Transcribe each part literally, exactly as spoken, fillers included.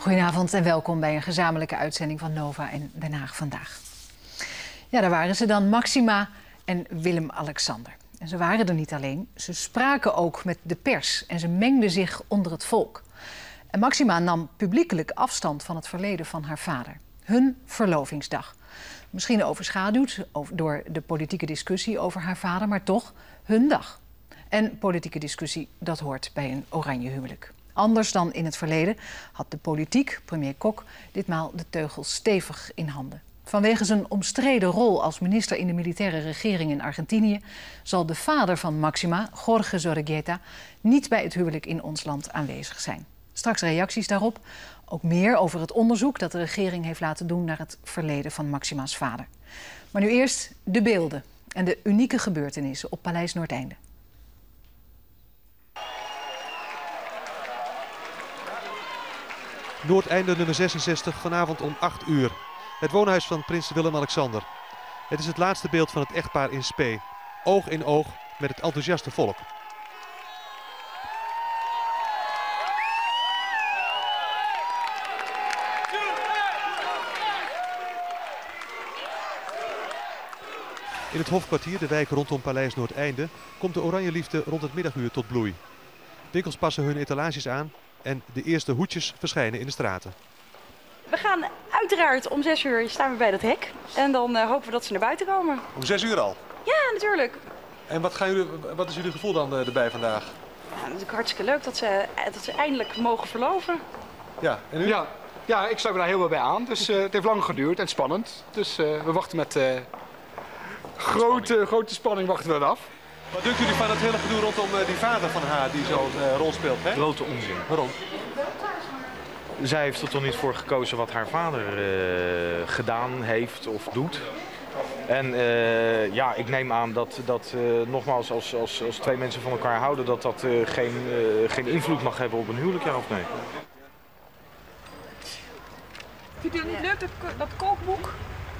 Goedenavond en welkom bij een gezamenlijke uitzending van Nova en Den Haag vandaag. Ja, daar waren ze dan, Máxima en Willem-Alexander. En ze waren er niet alleen, ze spraken ook met de pers en ze mengden zich onder het volk. En Máxima nam publiekelijk afstand van het verleden van haar vader. Hun verlovingsdag. Misschien overschaduwd door de politieke discussie over haar vader, maar toch hun dag. En politieke discussie, dat hoort bij een oranje huwelijk. Anders dan in het verleden had de politiek, premier Kok, ditmaal de teugels stevig in handen. Vanwege zijn omstreden rol als minister in de militaire regering in Argentinië zal de vader van Máxima, Jorge Zorreguieta, niet bij het huwelijk in ons land aanwezig zijn. Straks reacties daarop, ook meer over het onderzoek dat de regering heeft laten doen naar het verleden van Máxima's vader. Maar nu eerst de beelden en de unieke gebeurtenissen op Paleis Noordeinde. Noordeinde nummer zesenzestig, vanavond om acht uur. Het woonhuis van prins Willem-Alexander. Het is het laatste beeld van het echtpaar in spe. Oog in oog met het enthousiaste volk. In het Hofkwartier, de wijk rondom Paleis Noordeinde, komt de oranje liefde rond het middaguur tot bloei. Winkels passen hun etalages aan en de eerste hoedjes verschijnen in de straten. We gaan uiteraard om zes uur staan we bij dat hek en dan uh, hopen we dat ze naar buiten komen. Om zes uur al? Ja, natuurlijk. En wat, gaan jullie, wat is jullie gevoel dan uh, erbij vandaag? Ja, het is natuurlijk hartstikke leuk dat ze, dat ze eindelijk mogen verloven. Ja, en u? Ja, ja, ik sluit me daar helemaal bij aan. Dus uh, het heeft lang geduurd en spannend. Dus uh, we wachten met uh, grote, grote spanning wachten we dat af. Wat denken jullie van het hele gedoe rondom uh, die vader van haar die zo'n uh, rol speelt? Hè? Grote onzin. Waarom? Zij heeft er toch niet voor gekozen wat haar vader uh, gedaan heeft of doet. En uh, ja, ik neem aan dat, dat uh, nogmaals, als, als, als twee mensen van elkaar houden, dat dat uh, geen, uh, geen invloed mag hebben op een huwelijk, ja of nee? Vindt u het niet leuk, dat, dat kookboek?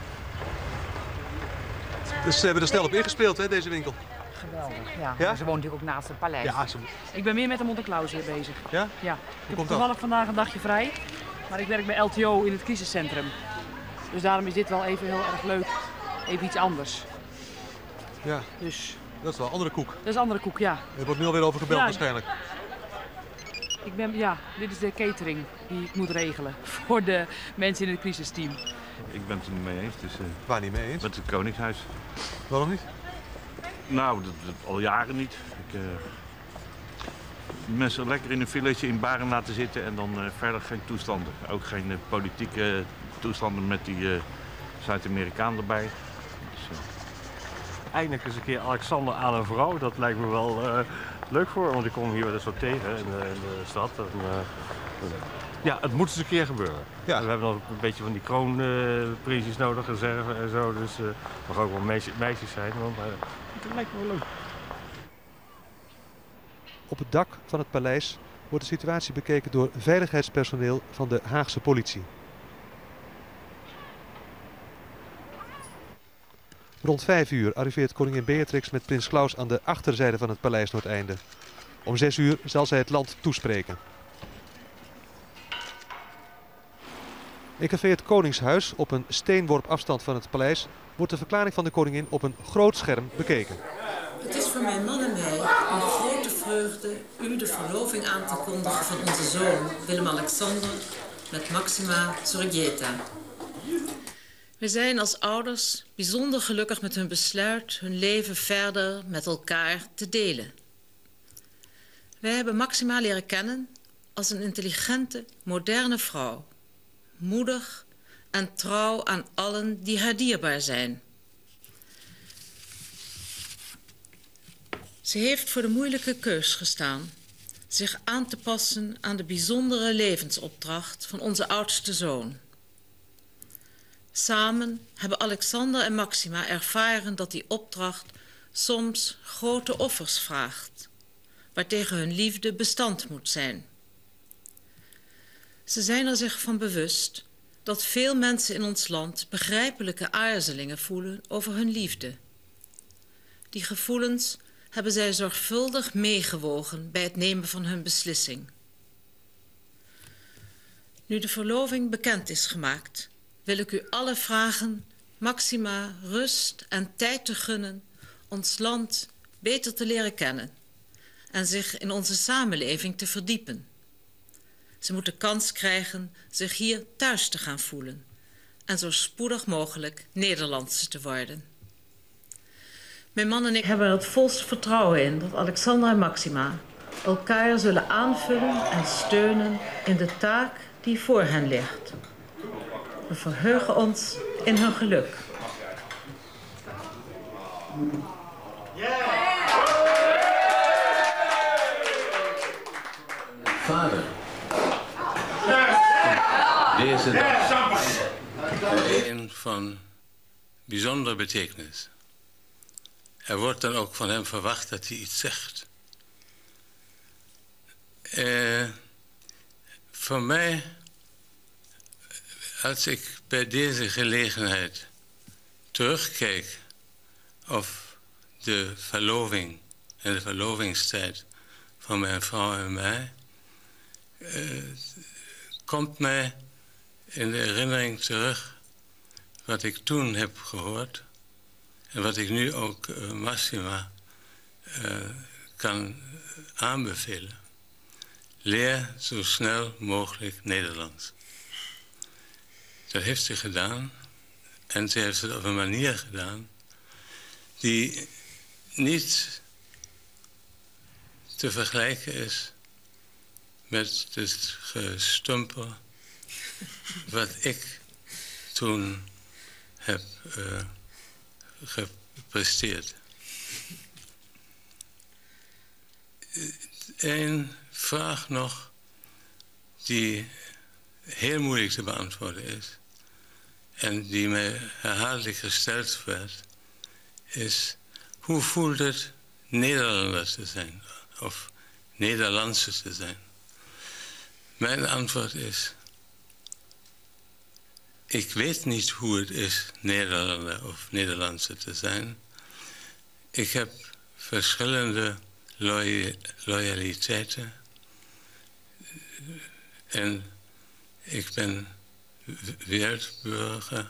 Dus ze hebben er snel op ingespeeld, hè, deze winkel. Geweldig, ja. Ja? Ze woont natuurlijk ook naast het paleis. Ja, ze... Ik ben meer met de Monte Claus hier bezig. Ja? Ja. Ik heb komt toevallig vandaag een dagje vrij, maar ik werk bij L T O in het crisiscentrum. Dus daarom is dit wel even heel erg leuk. Even iets anders. Ja, Dus dat is wel een andere koek. dat is een andere koek, ja. Er wordt nu alweer over gebeld Ja. waarschijnlijk. Ik ben, ja, dit is de catering die ik moet regelen voor de mensen in het crisisteam. Ik ben het er niet mee eens. Dus, uh, Waar niet mee eens? met het Koningshuis. Waarom niet? Nou, dat, dat al jaren niet. Ik, uh, mensen lekker in een village in Baren laten zitten en dan uh, verder geen toestanden. Ook geen uh, politieke toestanden met die uh, Zuid-Amerikaan erbij. Dus, uh... Eindelijk eens een keer Alexander aan een vrouw. Dat lijkt me wel uh, leuk voor, want ik kom hier wel eens zo tegen in de, in de stad. En, uh, ja, het moet eens een keer gebeuren. Ja. En we hebben nog een beetje van die kroonprinsjes uh, nodig, reserve en zo. Dus uh, het mag ook wel meisjes, meisjes zijn, want uh, het lijkt me wel leuk. Op het dak van het paleis wordt de situatie bekeken door veiligheidspersoneel van de Haagse politie. Rond vijf uur arriveert koningin Beatrix met prins Claus aan de achterzijde van het Paleis Noordeinde. Om zes uur zal zij het land toespreken. In café Het Koningshuis, op een steenworp afstand van het paleis, wordt de verklaring van de koningin op een groot scherm bekeken. Het is voor mijn man en mij een grote vreugde u de verloving aan te kondigen van onze zoon Willem-Alexander met Máxima Zorreguieta. We zijn als ouders bijzonder gelukkig met hun besluit hun leven verder met elkaar te delen. Wij hebben Máxima leren kennen als een intelligente, moderne vrouw. Moedig en trouw aan allen die haar dierbaar zijn. Ze heeft voor de moeilijke keus gestaan zich aan te passen aan de bijzondere levensopdracht van onze oudste zoon. Samen hebben Alexander en Máxima ervaren dat die opdracht soms grote offers vraagt, waartegen hun liefde bestand moet zijn. Ze zijn er zich van bewust dat veel mensen in ons land begrijpelijke aarzelingen voelen over hun liefde. Die gevoelens hebben zij zorgvuldig meegewogen bij het nemen van hun beslissing. Nu de verloving bekend is gemaakt, wil ik u alle vragen Maxima rust en tijd te gunnen ons land beter te leren kennen en zich in onze samenleving te verdiepen. Ze moeten kans krijgen zich hier thuis te gaan voelen en zo spoedig mogelijk Nederlandse te worden. Mijn man en ik hebben er het volste vertrouwen in dat Alexander en Maxima elkaar zullen aanvullen en steunen in de taak die voor hen ligt. We verheugen ons in hun geluk. Vader, deze dag is een van bijzondere betekenis. Er wordt dan ook van hem verwacht dat hij iets zegt. Uh, voor mij, als ik bij deze gelegenheid terugkijk op de verloving en de verlovingstijd van mijn vrouw en mij, uh, komt mij in de herinnering terug wat ik toen heb gehoord en wat ik nu ook uh, Maxima uh, kan aanbevelen. Leer zo snel mogelijk Nederlands. Dat heeft ze gedaan en ze heeft het op een manier gedaan die niet te vergelijken is met het gestumper wat ik toen heb uh, gepresteerd. Eén vraag nog die heel moeilijk te beantwoorden is en die mij herhaaldelijk gesteld werd, is hoe voelt het Nederlander te zijn of Nederlandse te zijn? Mijn antwoord is, ik weet niet hoe het is Nederlander of Nederlandse te zijn. Ik heb verschillende loya loyaliteiten en ik ben wereldburger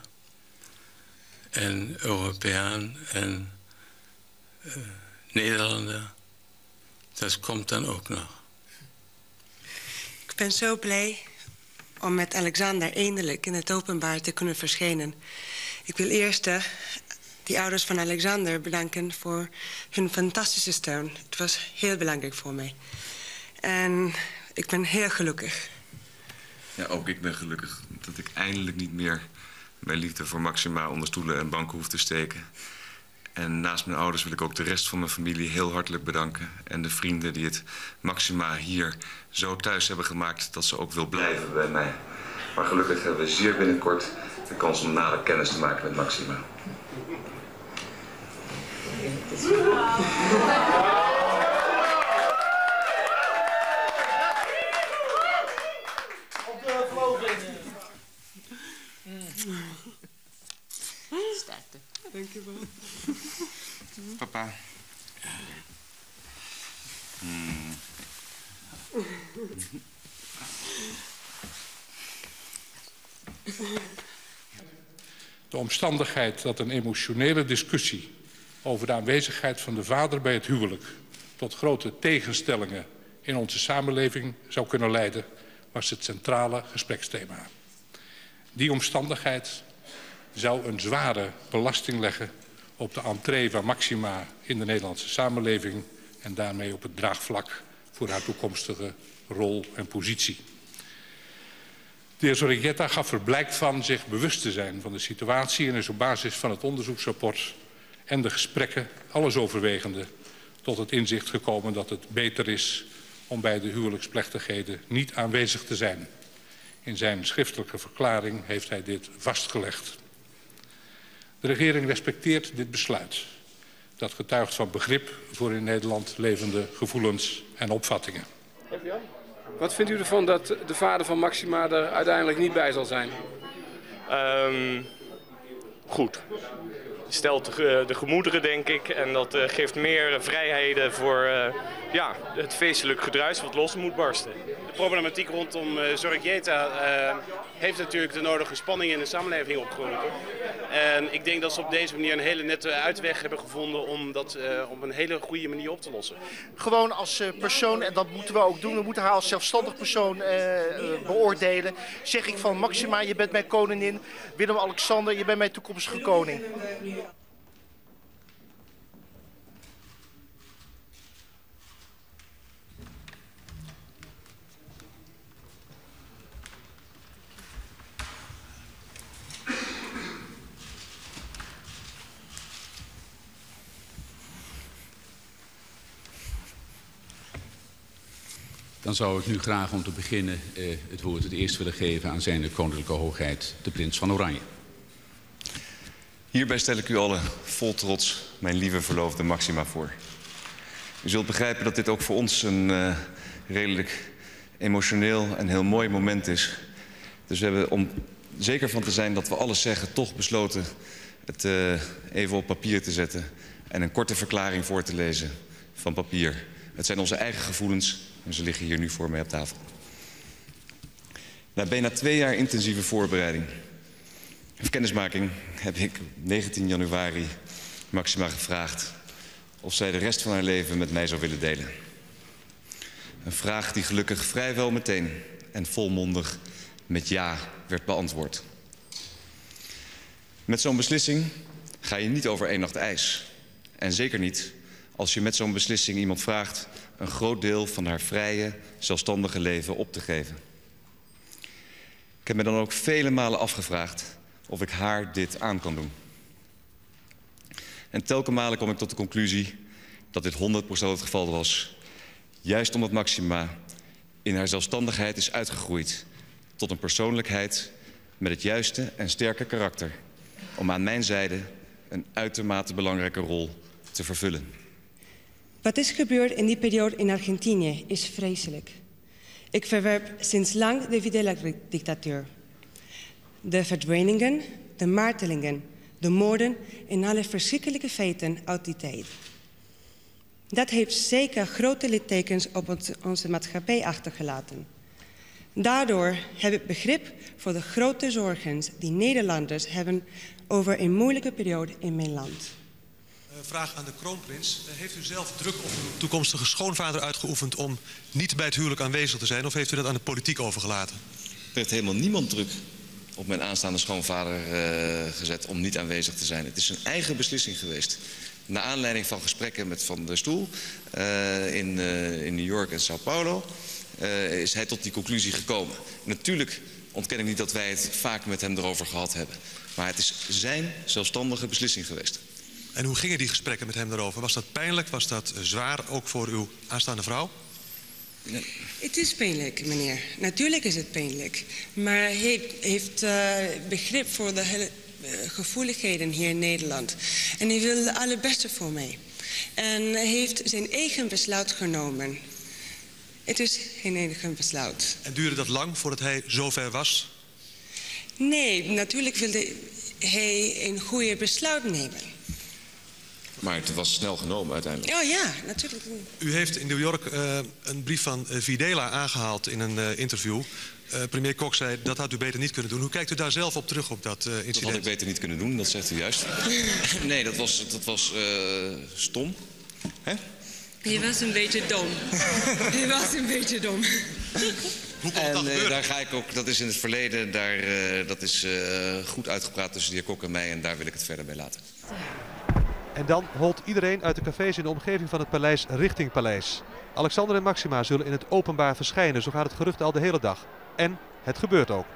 en Europeaan en uh, Nederlander. Dat komt dan ook nog. Ik ben zo blij om met Alexander eindelijk in het openbaar te kunnen verschijnen. Ik wil eerst uh, die ouders van Alexander bedanken voor hun fantastische steun. Het was heel belangrijk voor mij. En ik ben heel gelukkig. Ja, ook ik ben gelukkig dat ik eindelijk niet meer mijn liefde voor Maxima onder stoelen en banken hoef te steken. En naast mijn ouders wil ik ook de rest van mijn familie heel hartelijk bedanken. En de vrienden die het Maxima hier zo thuis hebben gemaakt dat ze ook wil blijven bij mij. Maar gelukkig hebben we zeer binnenkort de kans om nader kennis te maken met Maxima. Sterkte. Dank je wel. Papa. Hmm. De omstandigheid dat een emotionele discussie over de aanwezigheid van de vader bij het huwelijk tot grote tegenstellingen in onze samenleving zou kunnen leiden, was het centrale gespreksthema. Die omstandigheid zou een zware belasting leggen op de entree van Maxima in de Nederlandse samenleving en daarmee op het draagvlak voor haar toekomstige rol en positie. De heer Zorrigueta gaf er blijk van zich bewust te zijn van de situatie en is op basis van het onderzoeksrapport en de gesprekken, alles overwegende, tot het inzicht gekomen dat het beter is om bij de huwelijksplechtigheden niet aanwezig te zijn. In zijn schriftelijke verklaring heeft hij dit vastgelegd. De regering respecteert dit besluit. Dat getuigt van begrip voor in Nederland levende gevoelens en opvattingen. Wat vindt u ervan dat de vader van Maxima er uiteindelijk niet bij zal zijn? Um, goed. stelt de, de gemoederen, denk ik. En dat uh, geeft meer vrijheden voor uh, ja, het feestelijk gedruis wat los moet barsten. De problematiek rondom uh, Zorreguieta uh, heeft natuurlijk de nodige spanning in de samenleving opgeroepen. En ik denk dat ze op deze manier een hele nette uitweg hebben gevonden om dat uh, op een hele goede manier op te lossen. Gewoon als uh, persoon, en dat moeten we ook doen, we moeten haar als zelfstandig persoon uh, uh, beoordelen. Zeg ik van Máxima, je bent mijn koningin, Willem-Alexander, je bent mijn toekomstige koning. Dan zou ik nu graag om te beginnen uh, het woord het eerst willen geven aan zijn koninklijke hoogheid, de prins van Oranje. Hierbij stel ik u allen vol trots mijn lieve verloofde Máxima voor. U zult begrijpen dat dit ook voor ons een uh, redelijk emotioneel en heel mooi moment is. Dus we hebben, om zeker van te zijn dat we alles zeggen, toch besloten het uh, even op papier te zetten en een korte verklaring voor te lezen van papier. Het zijn onze eigen gevoelens en ze liggen hier nu voor mij op tafel. Na bijna twee jaar intensieve voorbereiding of kennismaking heb ik negentien januari Máxima gevraagd of zij de rest van haar leven met mij zou willen delen. Een vraag die gelukkig vrijwel meteen en volmondig met ja werd beantwoord. Met zo'n beslissing ga je niet over één nacht ijs. En zeker niet als je met zo'n beslissing iemand vraagt een groot deel van haar vrije, zelfstandige leven op te geven. Ik heb me dan ook vele malen afgevraagd of ik haar dit aan kan doen. En telkens malen kom ik tot de conclusie dat dit honderd procent het geval was. Juist omdat Máxima in haar zelfstandigheid is uitgegroeid tot een persoonlijkheid met het juiste en sterke karakter om aan mijn zijde een uitermate belangrijke rol te vervullen. Wat is gebeurd in die periode in Argentinië is vreselijk. Ik verwerp sinds lang de Videla-dictatuur. De verdwijningen, de martelingen, de moorden en alle verschrikkelijke feiten uit die tijd. Dat heeft zeker grote littekens op onze maatschappij achtergelaten. Daardoor heb ik begrip voor de grote zorgen die Nederlanders hebben over een moeilijke periode in mijn land. Vraag aan de kroonprins. Heeft u zelf druk op uw toekomstige schoonvader uitgeoefend om niet bij het huwelijk aanwezig te zijn? Of heeft u dat aan de politiek overgelaten? Er heeft helemaal niemand druk op mijn aanstaande schoonvader uh, gezet om niet aanwezig te zijn. Het is een eigen beslissing geweest. Naar aanleiding van gesprekken met Van der Stoel uh, in, uh, in New York en Sao Paulo uh, is hij tot die conclusie gekomen. Natuurlijk ontken ik niet dat wij het vaak met hem erover gehad hebben. Maar het is zijn zelfstandige beslissing geweest. En hoe gingen die gesprekken met hem daarover? Was dat pijnlijk? Was dat zwaar, ook voor uw aanstaande vrouw? Nee. Het is pijnlijk, meneer. Natuurlijk is het pijnlijk. Maar hij heeft uh, begrip voor de hele, uh, gevoeligheden hier in Nederland. En hij wil het allerbeste voor mij. En hij heeft zijn eigen besluit genomen. Het is geen eigen besluit. En duurde dat lang voordat hij zover was? Nee, natuurlijk wilde hij een goede besluit nemen. Maar het was snel genomen uiteindelijk. Oh ja, natuurlijk. U heeft in New York uh, een brief van uh, Videla aangehaald in een uh, interview. Uh, premier Kok zei, dat had u beter niet kunnen doen. Hoe kijkt u daar zelf op terug op dat uh, incident? Dat had ik beter niet kunnen doen, dat zegt u juist. Nee, dat was, dat was uh, stom. Hè? Hij was een beetje dom. Hij was een beetje dom. Hoe kon en dat uh, daar ga ik ook, dat is in het verleden, daar, uh, dat is uh, goed uitgepraat tussen de heer Kok en mij. En daar wil ik het verder bij laten. En dan holt iedereen uit de cafés in de omgeving van het paleis richting paleis. Alexander en Máxima zullen in het openbaar verschijnen, zo gaat het gerucht al de hele dag. En het gebeurt ook.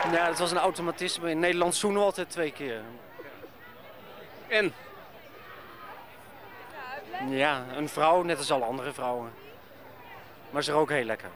Ja, het was een automatisme. In Nederland zoenen we altijd twee keer. En? Ja, een vrouw, net als alle andere vrouwen. Maar ze rook heel lekker.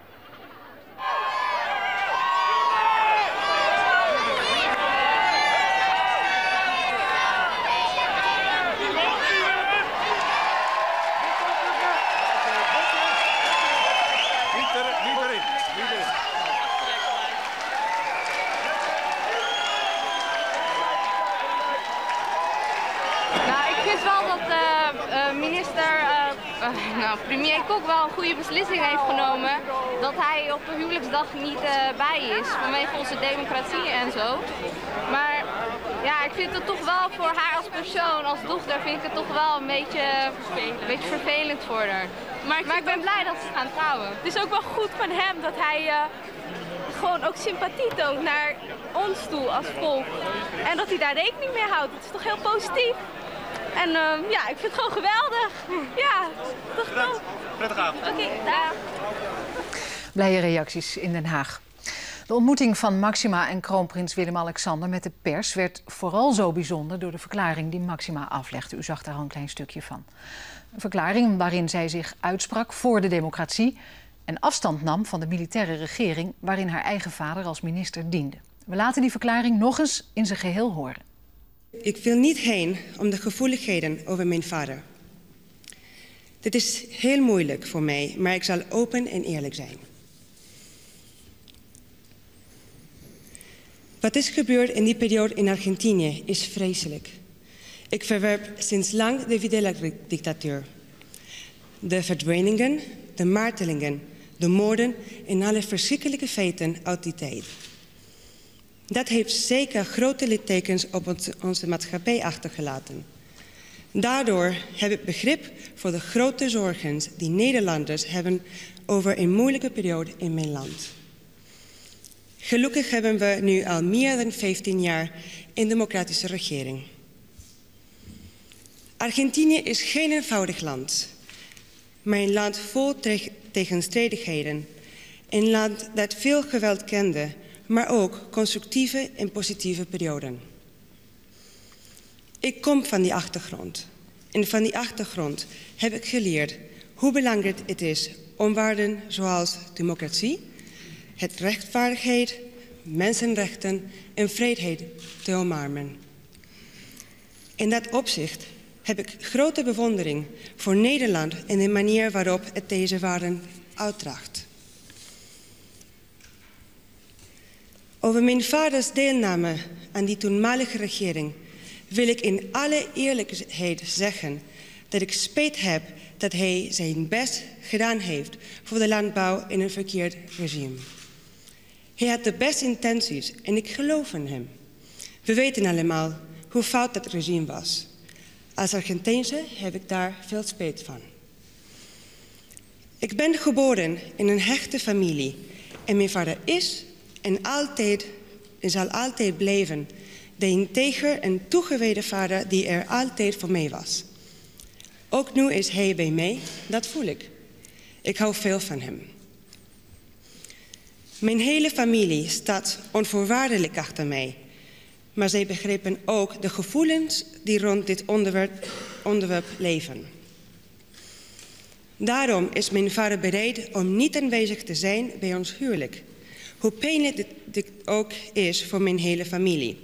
Minister, uh, uh, nou, premier Kok wel een goede beslissing heeft genomen dat hij op de huwelijksdag niet uh, bij is vanwege onze democratie en zo. Maar ja, ik vind het toch wel voor haar als persoon, als dochter, vind ik het toch wel een beetje vervelend, een beetje vervelend voor haar. Maar ik, maar ik ben blij dat ze gaan trouwen. Het is ook wel goed van hem dat hij uh, gewoon ook sympathie toont naar ons toe als volk. En dat hij daar rekening mee houdt. Het is toch heel positief. En uh, ja, ik vind het gewoon geweldig. Ja, toch gewoon. Prettige avond. Oké, okay, dag. Blije reacties in Den Haag. De ontmoeting van Máxima en kroonprins Willem-Alexander met de pers werd vooral zo bijzonder door de verklaring die Máxima aflegde. U zag daar al een klein stukje van. Een verklaring waarin zij zich uitsprak voor de democratie en afstand nam van de militaire regering waarin haar eigen vader als minister diende. We laten die verklaring nog eens in zijn geheel horen. Ik wil niet heen om de gevoeligheden over mijn vader. Dit is heel moeilijk voor mij, maar ik zal open en eerlijk zijn. Wat is gebeurd in die periode in Argentinië is vreselijk. Ik verwerp sinds lang de Videla-dictatuur. De verdwijningen, de martelingen, de moorden en alle verschrikkelijke feiten uit die tijd. Dat heeft zeker grote littekens op onze maatschappij achtergelaten. Daardoor heb ik begrip voor de grote zorgen die Nederlanders hebben over een moeilijke periode in mijn land. Gelukkig hebben we nu al meer dan vijftien jaar een democratische regering. Argentinië is geen eenvoudig land, maar een land vol tegenstrijdigheden. Een land dat veel geweld kende, maar ook constructieve en positieve perioden. Ik kom van die achtergrond. En van die achtergrond heb ik geleerd hoe belangrijk het is om waarden zoals democratie, het rechtvaardigheid, mensenrechten en vrijheid te omarmen. In dat opzicht heb ik grote bewondering voor Nederland en de manier waarop het deze waarden uitdraagt. Over mijn vaders deelname aan die toenmalige regering wil ik in alle eerlijkheid zeggen dat ik spijt heb dat hij zijn best gedaan heeft voor de landbouw in een verkeerd regime. Hij had de beste intenties en ik geloof in hem. We weten allemaal hoe fout dat regime was. Als Argentijnse heb ik daar veel spijt van. Ik ben geboren in een hechte familie en mijn vader is en altijd en zal altijd blijven de integer en toegewijde vader die er altijd voor mij was. Ook nu is hij bij mij, dat voel ik. Ik hou veel van hem. Mijn hele familie staat onvoorwaardelijk achter mij. Maar zij begrijpen ook de gevoelens die rond dit onderwerp, onderwerp leven. Daarom is mijn vader bereid om niet aanwezig te zijn bij ons huwelijk. Hoe pijnlijk dit, dit ook is voor mijn hele familie.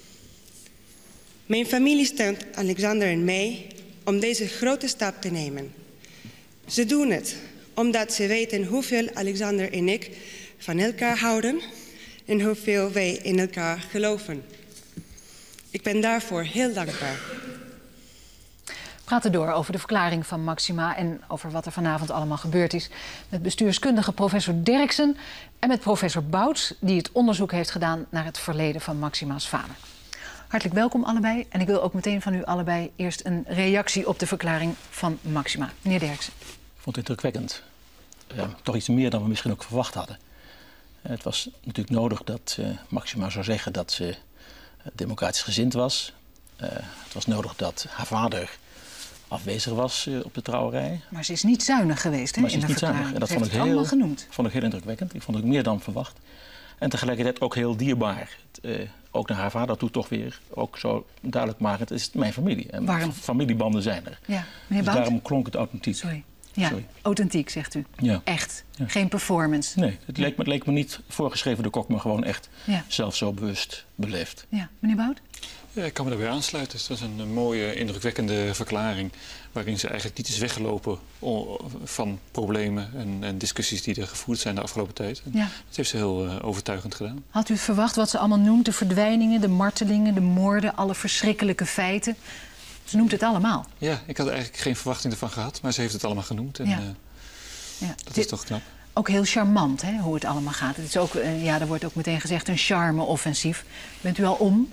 Mijn familie steunt Alexander en mij om deze grote stap te nemen. Ze doen het omdat ze weten hoeveel Alexander en ik van elkaar houden en hoeveel wij in elkaar geloven. Ik ben daarvoor heel dankbaar. We praten door over de verklaring van Máxima en over wat er vanavond allemaal gebeurd is met bestuurskundige professor Derksen en met professor Bouts, die het onderzoek heeft gedaan naar het verleden van Máxima's vader. Hartelijk welkom allebei en ik wil ook meteen van u allebei eerst een reactie op de verklaring van Máxima. Meneer Derksen. Ik vond het indrukwekkend. Uh, toch iets meer dan we misschien ook verwacht hadden. Uh, het was natuurlijk nodig dat uh, Máxima zou zeggen dat ze uh, democratisch gezind was. Uh, het was nodig dat haar vader afwezig was uh, op de trouwerij. Maar ze is niet zuinig geweest, hè, maar ze in is de niet verklaring. zuinig. En dat ze vond ik, heeft het heel, allemaal genoemd. vond ik heel indrukwekkend. Ik vond het meer dan verwacht. En tegelijkertijd ook heel dierbaar. Uh, ook naar haar vader toe toch weer ook zo duidelijk maken. Het is mijn familie. En Waarom? Familiebanden zijn er. Ja, meneer dus Bout? daarom klonk het authentiek. Sorry. Ja, Sorry. authentiek zegt u. Ja. Echt. Ja. Geen performance. Nee, het leek me, het leek me niet voorgeschreven door Kok, maar gewoon echt ja. zelf zo bewust beleefd. Ja, meneer Bout? Ja, ik kan me daarbij aansluiten. Het was een, een mooie, indrukwekkende verklaring waarin ze eigenlijk niet is weggelopen van problemen en, en discussies die er gevoerd zijn de afgelopen tijd. En ja. Dat heeft ze heel uh, overtuigend gedaan. Had u verwacht wat ze allemaal noemt? De verdwijningen, de martelingen, de moorden, alle verschrikkelijke feiten. Ze noemt het allemaal. Ja, ik had eigenlijk geen verwachting ervan gehad, maar ze heeft het allemaal genoemd. En, ja. uh, ja. Dat is toch knap. Ook heel charmant, hè, hoe het allemaal gaat. Het is ook, uh, ja, er wordt ook meteen gezegd een charme-offensief. Bent u al om?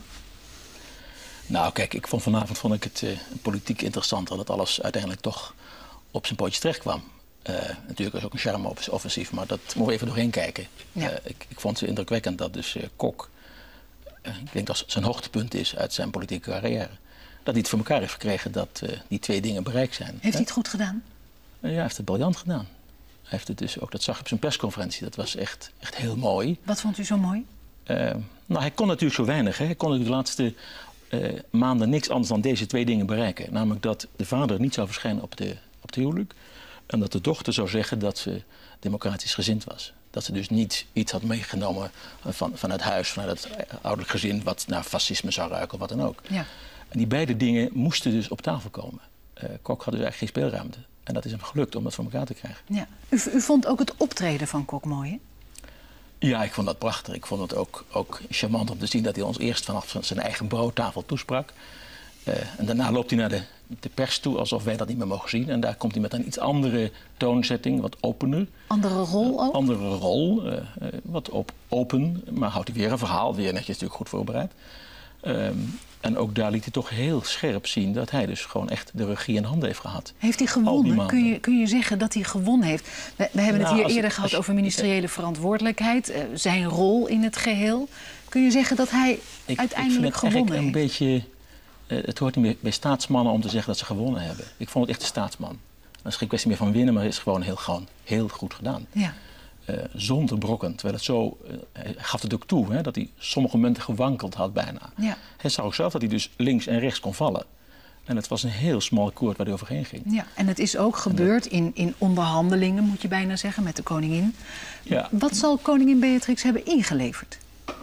Nou, kijk, ik vond vanavond vond ik het uh, politiek interessant dat alles uiteindelijk toch op zijn pootjes terecht kwam. Uh, natuurlijk is ook een charme-offensief, maar dat moeten we even doorheen kijken. Ja. Uh, ik, ik vond het indrukwekkend dat dus uh, Kok, uh, ik denk dat zijn hoogtepunt is uit zijn politieke carrière, dat hij het voor elkaar heeft gekregen dat uh, die twee dingen bereikt zijn. Heeft hij het goed gedaan? Uh, ja, hij heeft het briljant gedaan. Hij heeft het dus ook, dat zag je op zijn persconferentie, dat was echt, echt heel mooi. Wat vond u zo mooi? Uh, nou, hij kon natuurlijk zo weinig. Hè. Hij kon natuurlijk de laatste uh, maanden niks anders dan deze twee dingen bereiken. Namelijk dat de vader niet zou verschijnen op, de, op het huwelijk. En dat de dochter zou zeggen dat ze democratisch gezind was. Dat ze dus niet iets had meegenomen van, vanuit huis, vanuit het ouderlijk gezin, wat naar fascisme zou ruiken of wat dan ook. Ja. En die beide dingen moesten dus op tafel komen. Uh, Kok had dus eigenlijk geen speelruimte. En dat is hem gelukt om dat voor elkaar te krijgen. Ja. U, u vond ook het optreden van Kok mooi, hè? Ja, ik vond dat prachtig. Ik vond het ook, ook charmant om te zien dat hij ons eerst vanaf zijn eigen broodtafel toesprak. Uh, en daarna loopt hij naar de, de pers toe alsof wij dat niet meer mogen zien. En daar komt hij met een iets andere toonzetting, wat opener. Andere rol ook? Uh, andere rol, uh, uh, wat op, open. Maar houdt hij weer een verhaal, weer netjes natuurlijk goed voorbereid. Um, en ook daar liet hij toch heel scherp zien dat hij dus gewoon echt de regie in handen heeft gehad. Heeft hij gewonnen? Kun je, kun je zeggen dat hij gewonnen heeft? We, we hebben nou, het hier als, eerder gehad als, over ministeriële verantwoordelijkheid. Uh, zijn rol in het geheel. Kun je zeggen dat hij ik, uiteindelijk ik vind het gewonnen heeft? Een beetje, uh, het hoort niet meer bij staatsmannen om te zeggen dat ze gewonnen hebben. Ik vond het echt een staatsman. Dat is geen kwestie meer van winnen, maar het is gewoon heel, gewoon heel goed gedaan. Ja. Uh, zonder brokken. Terwijl het zo, uh, hij gaf het ook toe, hè, dat hij sommige momenten gewankeld had bijna. Ja. Hij zag ook zelf dat hij dus links en rechts kon vallen. En het was een heel smal koord waar hij overheen ging. Ja, en het is ook gebeurd in, in onderhandelingen, moet je bijna zeggen, met de koningin. Ja. Wat zal koningin Beatrix hebben ingeleverd?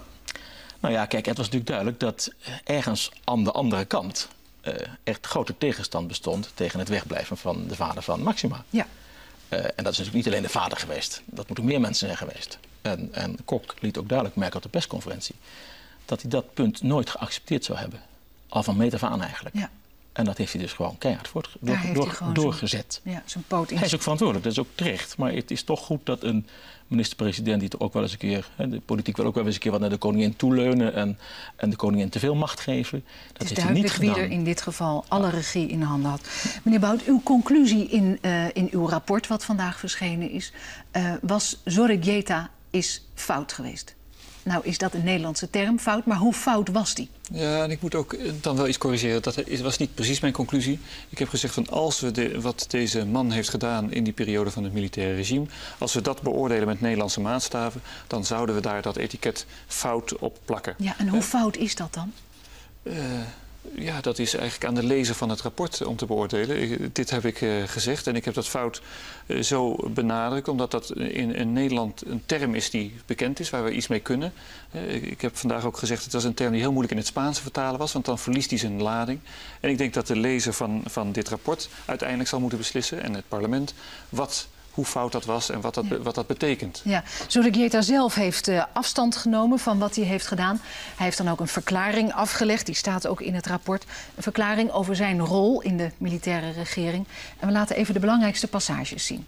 Nou ja, kijk, het was natuurlijk duidelijk dat ergens aan de andere kant uh, echt grote tegenstand bestond tegen het wegblijven van de vader van Maxima. Ja. Uh, en dat is natuurlijk niet alleen de vader geweest. Dat moeten meer mensen zijn geweest. En, en Kok liet ook duidelijk merken op de persconferentie dat hij dat punt nooit geaccepteerd zou hebben. Al van meet af aan eigenlijk. Ja. En dat heeft hij dus gewoon keihard voort, Daar door, heeft door, hij gewoon doorgezet. Zijn, ja, zijn poot in. Hij is ook verantwoordelijk, dat is ook terecht. Maar het is toch goed dat een minister-president die toch ook wel eens een keer, hè, de politiek wil ook wel eens een keer wat naar de koningin toeleunen en, en de koningin te veel macht geven. Dat het is heeft hij niet duidelijk wie gedaan. er in dit geval alle regie in handen had. Meneer Bout, uw conclusie in, uh, in uw rapport wat vandaag verschenen is, uh, was Zorreguieta is fout geweest. Nou is dat een Nederlandse term, fout, maar hoe fout was die? Ja, en ik moet ook dan wel iets corrigeren. Dat was niet precies mijn conclusie. Ik heb gezegd van als we de, wat deze man heeft gedaan in die periode van het militaire regime, als we dat beoordelen met Nederlandse maatstaven, dan zouden we daar dat etiket fout op plakken. Ja, en hoe uh, fout is dat dan? Uh, Ja, dat is eigenlijk aan de lezer van het rapport om te beoordelen. Ik, dit heb ik uh, gezegd en ik heb dat fout uh, zo benadrukt, omdat dat in, in Nederland een term is die bekend is, waar we iets mee kunnen. Uh, ik, ik heb vandaag ook gezegd, het was een term die heel moeilijk in het Spaans te vertalen was, want dan verliest hij zijn lading. En ik denk dat de lezer van, van dit rapport uiteindelijk zal moeten beslissen, en het parlement, wat, hoe fout dat was en wat dat, ja. wat dat betekent. Ja, Zorreguieta zelf heeft uh, afstand genomen van wat hij heeft gedaan. Hij heeft dan ook een verklaring afgelegd, die staat ook in het rapport. Een verklaring over zijn rol in de militaire regering. En we laten even de belangrijkste passages zien.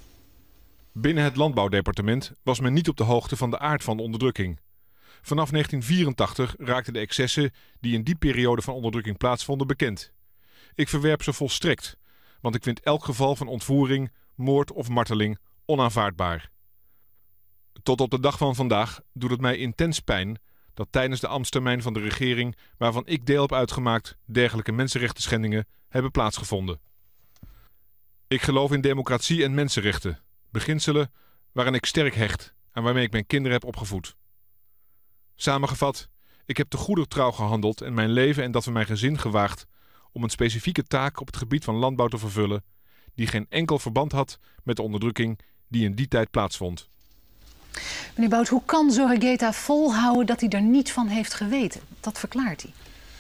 Binnen het landbouwdepartement was men niet op de hoogte van de aard van de onderdrukking. Vanaf negentien vierentachtig raakten de excessen die in die periode van onderdrukking plaatsvonden bekend. Ik verwerp ze volstrekt, want ik vind elk geval van ontvoering, moord of marteling onaanvaardbaar. Tot op de dag van vandaag doet het mij intens pijn dat tijdens de ambtstermijn van de regering waarvan ik deel heb uitgemaakt dergelijke mensenrechtenschendingen hebben plaatsgevonden. Ik geloof in democratie en mensenrechten, beginselen waaraan ik sterk hecht en waarmee ik mijn kinderen heb opgevoed. Samengevat, ik heb te goeder trouw gehandeld en mijn leven en dat van mijn gezin gewaagd om een specifieke taak op het gebied van landbouw te vervullen die geen enkel verband had met de onderdrukking die in die tijd plaatsvond. Meneer Bout, hoe kan Zorreguieta volhouden dat hij er niets van heeft geweten? Dat verklaart hij.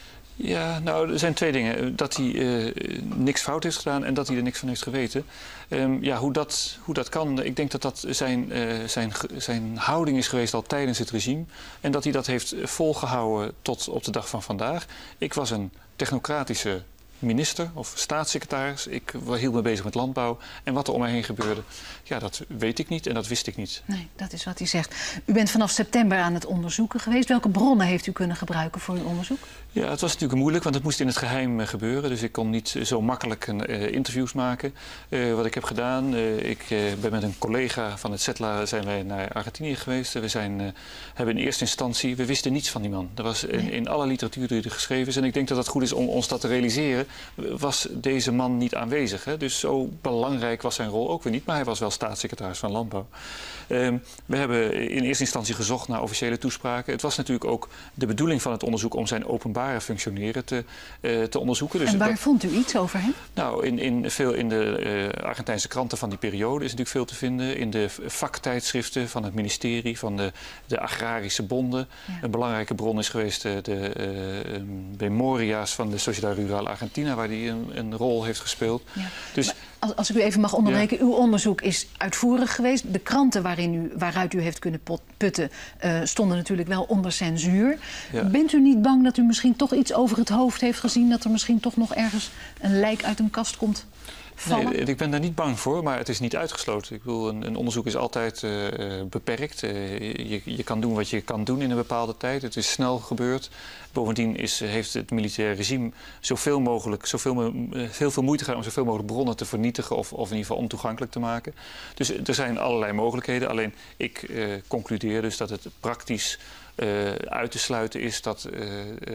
Ja, nou, er zijn twee dingen. Dat hij uh, niks fout heeft gedaan en dat hij er niks van heeft geweten. Um, ja, hoe dat, hoe dat kan, ik denk dat dat zijn, uh, zijn, zijn houding is geweest al tijdens het regime. En dat hij dat heeft volgehouden tot op de dag van vandaag. Ik was een technocratische minister of staatssecretaris. Ik hield me bezig met landbouw. En wat er om mij heen gebeurde, ja, dat weet ik niet en dat wist ik niet. Nee, dat is wat hij zegt. U bent vanaf september aan het onderzoeken geweest. Welke bronnen heeft u kunnen gebruiken voor uw onderzoek? Ja, het was natuurlijk moeilijk, want het moest in het geheim uh, gebeuren. Dus ik kon niet zo makkelijk uh, interviews maken. Uh, wat ik heb gedaan, uh, ik uh, ben met een collega van het Z E T L A zijn wij naar Argentinië geweest. We zijn, uh, hebben in eerste instantie, we wisten niets van die man. Er was in, in alle literatuur die er geschreven is. En ik denk dat het goed is om ons dat te realiseren. Was deze man niet aanwezig. Hè? Dus zo belangrijk was zijn rol ook weer niet. Maar hij was wel staatssecretaris van Landbouw. Uh, we hebben in eerste instantie gezocht naar officiële toespraken. Het was natuurlijk ook de bedoeling van het onderzoek om zijn openbare functioneren te, uh, te onderzoeken. Dus en waar dat, vond u iets over hem? Nou, in, in, veel in de uh, Argentijnse kranten van die periode is natuurlijk veel te vinden. In de vaktijdschriften van het ministerie, van de, de agrarische bonden. Ja. Een belangrijke bron is geweest de, de uh, memoria's van de Sociedad Rural Argentina, waar hij een, een rol heeft gespeeld. Ja. Dus, Als, als ik u even mag onderbreken, ja. Uw onderzoek is uitvoerig geweest. De kranten waarin u, waaruit u heeft kunnen putten uh, stonden natuurlijk wel onder censuur. Ja. Bent u niet bang dat u misschien toch iets over het hoofd heeft gezien, dat er misschien toch nog ergens een lijk uit een kast komt vallen? Nee, ik ben daar niet bang voor, maar het is niet uitgesloten. Ik bedoel, een, een onderzoek is altijd uh, beperkt. Uh, je, je kan doen wat je kan doen in een bepaalde tijd. Het is snel gebeurd. Bovendien is, heeft het militaire regime zoveel mogelijk, zoveel, heel veel moeite gedaan om zoveel mogelijk bronnen te vernietigen of, of in ieder geval ontoegankelijk te maken. Dus er zijn allerlei mogelijkheden. Alleen ik uh, concludeer dus dat het praktisch uh, uit te sluiten is dat uh,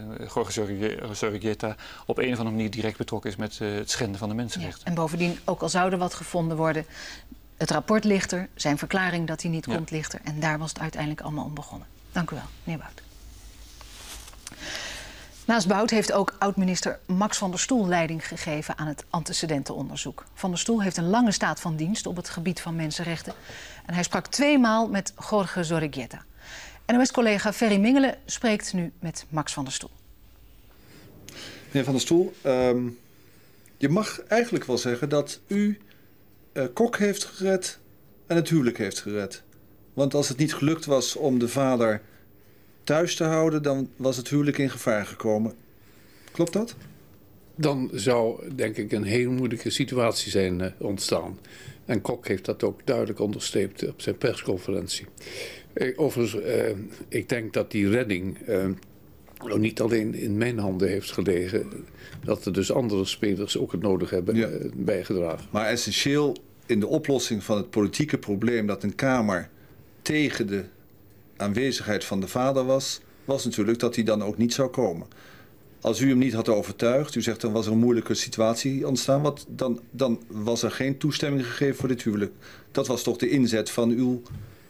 Jorge Zorreguieta op een of andere manier direct betrokken is met uh, het schenden van de mensenrechten. Ja, en bovendien, ook al zou er wat gevonden worden, het rapport ligt er, zijn verklaring dat hij niet ja. komt ligt er. En daar was het uiteindelijk allemaal om begonnen. Dank u wel, meneer Bout. Naast Bout heeft ook oud-minister Max van der Stoel leiding gegeven aan het antecedentenonderzoek. Van der Stoel heeft een lange staat van dienst op het gebied van mensenrechten. En hij sprak tweemaal met Jorge Zorreguieta. N O S-collega Ferry Mingelen spreekt nu met Max van der Stoel. Meneer Van der Stoel, um, je mag eigenlijk wel zeggen dat u uh, Kok heeft gered en het huwelijk heeft gered. Want als het niet gelukt was om de vader thuis te houden, dan was het huwelijk in gevaar gekomen. Klopt dat? Dan zou, denk ik, een heel moeilijke situatie zijn uh, ontstaan. En Kok heeft dat ook duidelijk onderstreept op zijn persconferentie. Uh, overigens, uh, ik denk dat die redding uh, niet alleen in mijn handen heeft gelegen, dat er dus andere spelers ook het nodig hebben ja. uh, bijgedragen. Maar essentieel in de oplossing van het politieke probleem dat een Kamer tegen de aanwezigheid van de vader was, was natuurlijk dat hij dan ook niet zou komen. Als u hem niet had overtuigd, u zegt dan was er een moeilijke situatie ontstaan, wat, dan, dan was er geen toestemming gegeven voor dit huwelijk. Dat was toch de inzet van uw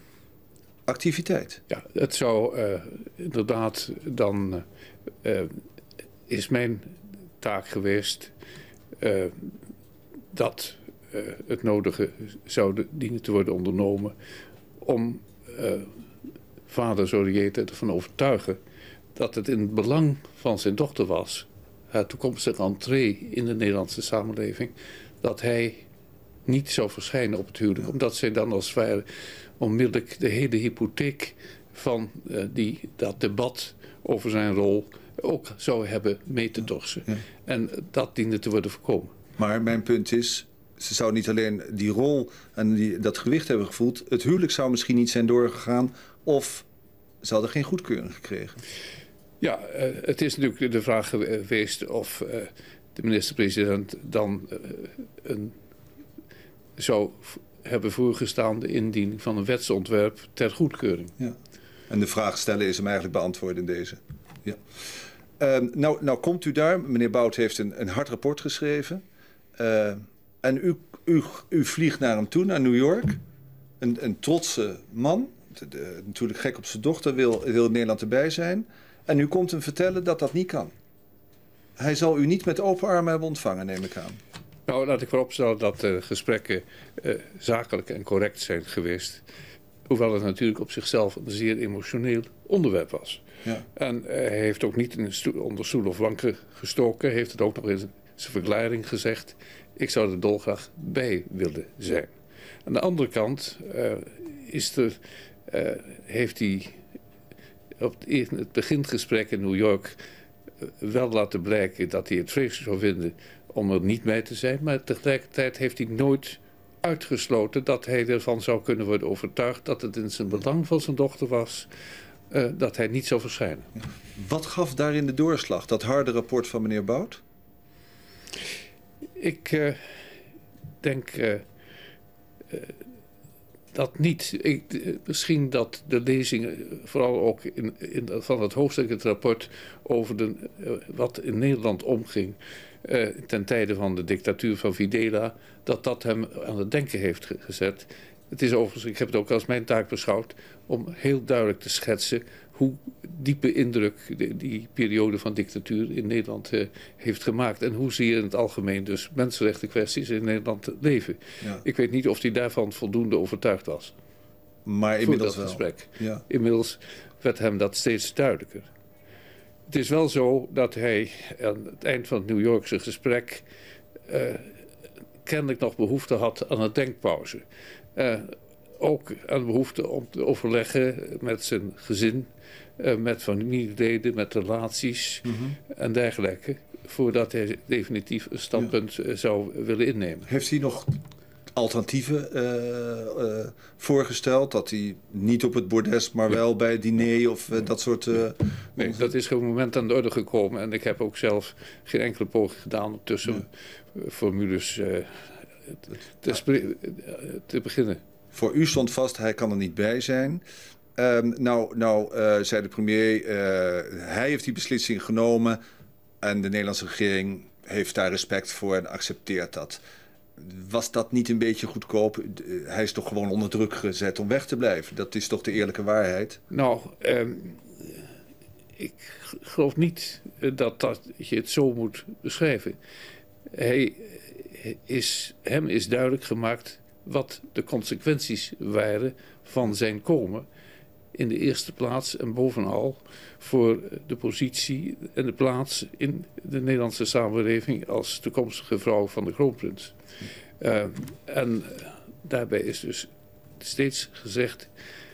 activiteit? Ja, het zou uh, inderdaad dan uh, is mijn taak geweest uh, dat uh, het nodige zou dienen te worden ondernomen om uh, vader Zorreguieta ervan overtuigen dat het in het belang van zijn dochter was, haar toekomstige entree in de Nederlandse samenleving, dat hij niet zou verschijnen op het huwelijk, omdat zij dan als het ware onmiddellijk de hele hypotheek van uh, die, dat debat over zijn rol ook zou hebben mee te dorsen. Ja. En dat diende te worden voorkomen. Maar mijn punt is, ze zou niet alleen die rol en die, dat gewicht hebben gevoeld, het huwelijk zou misschien niet zijn doorgegaan of ze hadden geen goedkeuring gekregen. Ja, uh, het is natuurlijk de vraag geweest of uh, de minister-president dan uh, een, zou hebben voorgestaan de indiening van een wetsontwerp ter goedkeuring. Ja. En de vraag stellen is hem eigenlijk beantwoord in deze. Ja. Uh, nou, nou komt u daar, meneer Bout heeft een, een hard rapport geschreven. Uh, en u, u, u vliegt naar hem toe, naar New York. Een, een trotse man, de, de, natuurlijk gek op zijn dochter, wil, wil in Nederland erbij zijn. En u komt hem vertellen dat dat niet kan. Hij zal u niet met open armen hebben ontvangen, neem ik aan. Nou, laat ik vooropstellen dat de gesprekken uh, zakelijk en correct zijn geweest. Hoewel het natuurlijk op zichzelf een zeer emotioneel onderwerp was. Ja. En uh, hij heeft ook niet in stoel, onder stoel of banken gestoken. Hij heeft het ook nog in zijn verklaring gezegd. Ik zou er dolgraag bij willen zijn. Aan de andere kant uh, is er, uh, heeft hij op het, het begingesprek in New York wel laten blijken dat hij het vreselijk zou vinden om er niet bij te zijn. Maar tegelijkertijd heeft hij nooit uitgesloten dat hij ervan zou kunnen worden overtuigd dat het in zijn belang van zijn dochter was uh, dat hij niet zou verschijnen. Wat gaf daarin de doorslag, dat harde rapport van meneer Bout? Ik uh, denk uh, uh, dat niet. Ik, uh, misschien dat de lezingen, vooral ook in, in, van het hoofdstuk in het rapport over de, uh, wat in Nederland omging uh, ten tijde van de dictatuur van Videla, dat dat hem aan het denken heeft gezet. Het is overigens, ik heb het ook als mijn taak beschouwd, om heel duidelijk te schetsen hoe diepe indruk die, die periode van dictatuur in Nederland uh, heeft gemaakt. En hoe zie je in het algemeen dus mensenrechten kwesties in Nederland leven. Ja. Ik weet niet of hij daarvan voldoende overtuigd was. Maar inmiddels voor dat wel. Gesprek. Ja. Inmiddels werd hem dat steeds duidelijker. Het is wel zo dat hij aan het eind van het New Yorkse gesprek uh, kennelijk nog behoefte had aan een denkpauze. Uh, ook aan behoefte om te overleggen met zijn gezin, uh, met familieleden, met relaties mm-hmm. en dergelijke, voordat hij definitief een standpunt ja. zou willen innemen. Heeft hij nog alternatieven uh, uh, voorgesteld? Dat hij niet op het bordes, maar ja. wel bij het diner of uh, dat soort... Uh, nee, dat is op een moment aan de orde gekomen. En ik heb ook zelf geen enkele poging gedaan om tussen ja. formules uh, te, te, te beginnen. Voor u stond vast, hij kan er niet bij zijn. Um, nou, nou uh, zei de premier, uh, hij heeft die beslissing genomen en de Nederlandse regering heeft daar respect voor en accepteert dat. Was dat niet een beetje goedkoop? Hij is toch gewoon onder druk gezet om weg te blijven? Dat is toch de eerlijke waarheid? Nou, um, ik geloof niet dat, dat je het zo moet beschrijven. Hij is, hem is duidelijk gemaakt wat de consequenties waren van zijn komen. In de eerste plaats en bovenal voor de positie en de plaats in de Nederlandse samenleving als toekomstige vrouw van de kroonprins. Uh, en daarbij is dus steeds gezegd,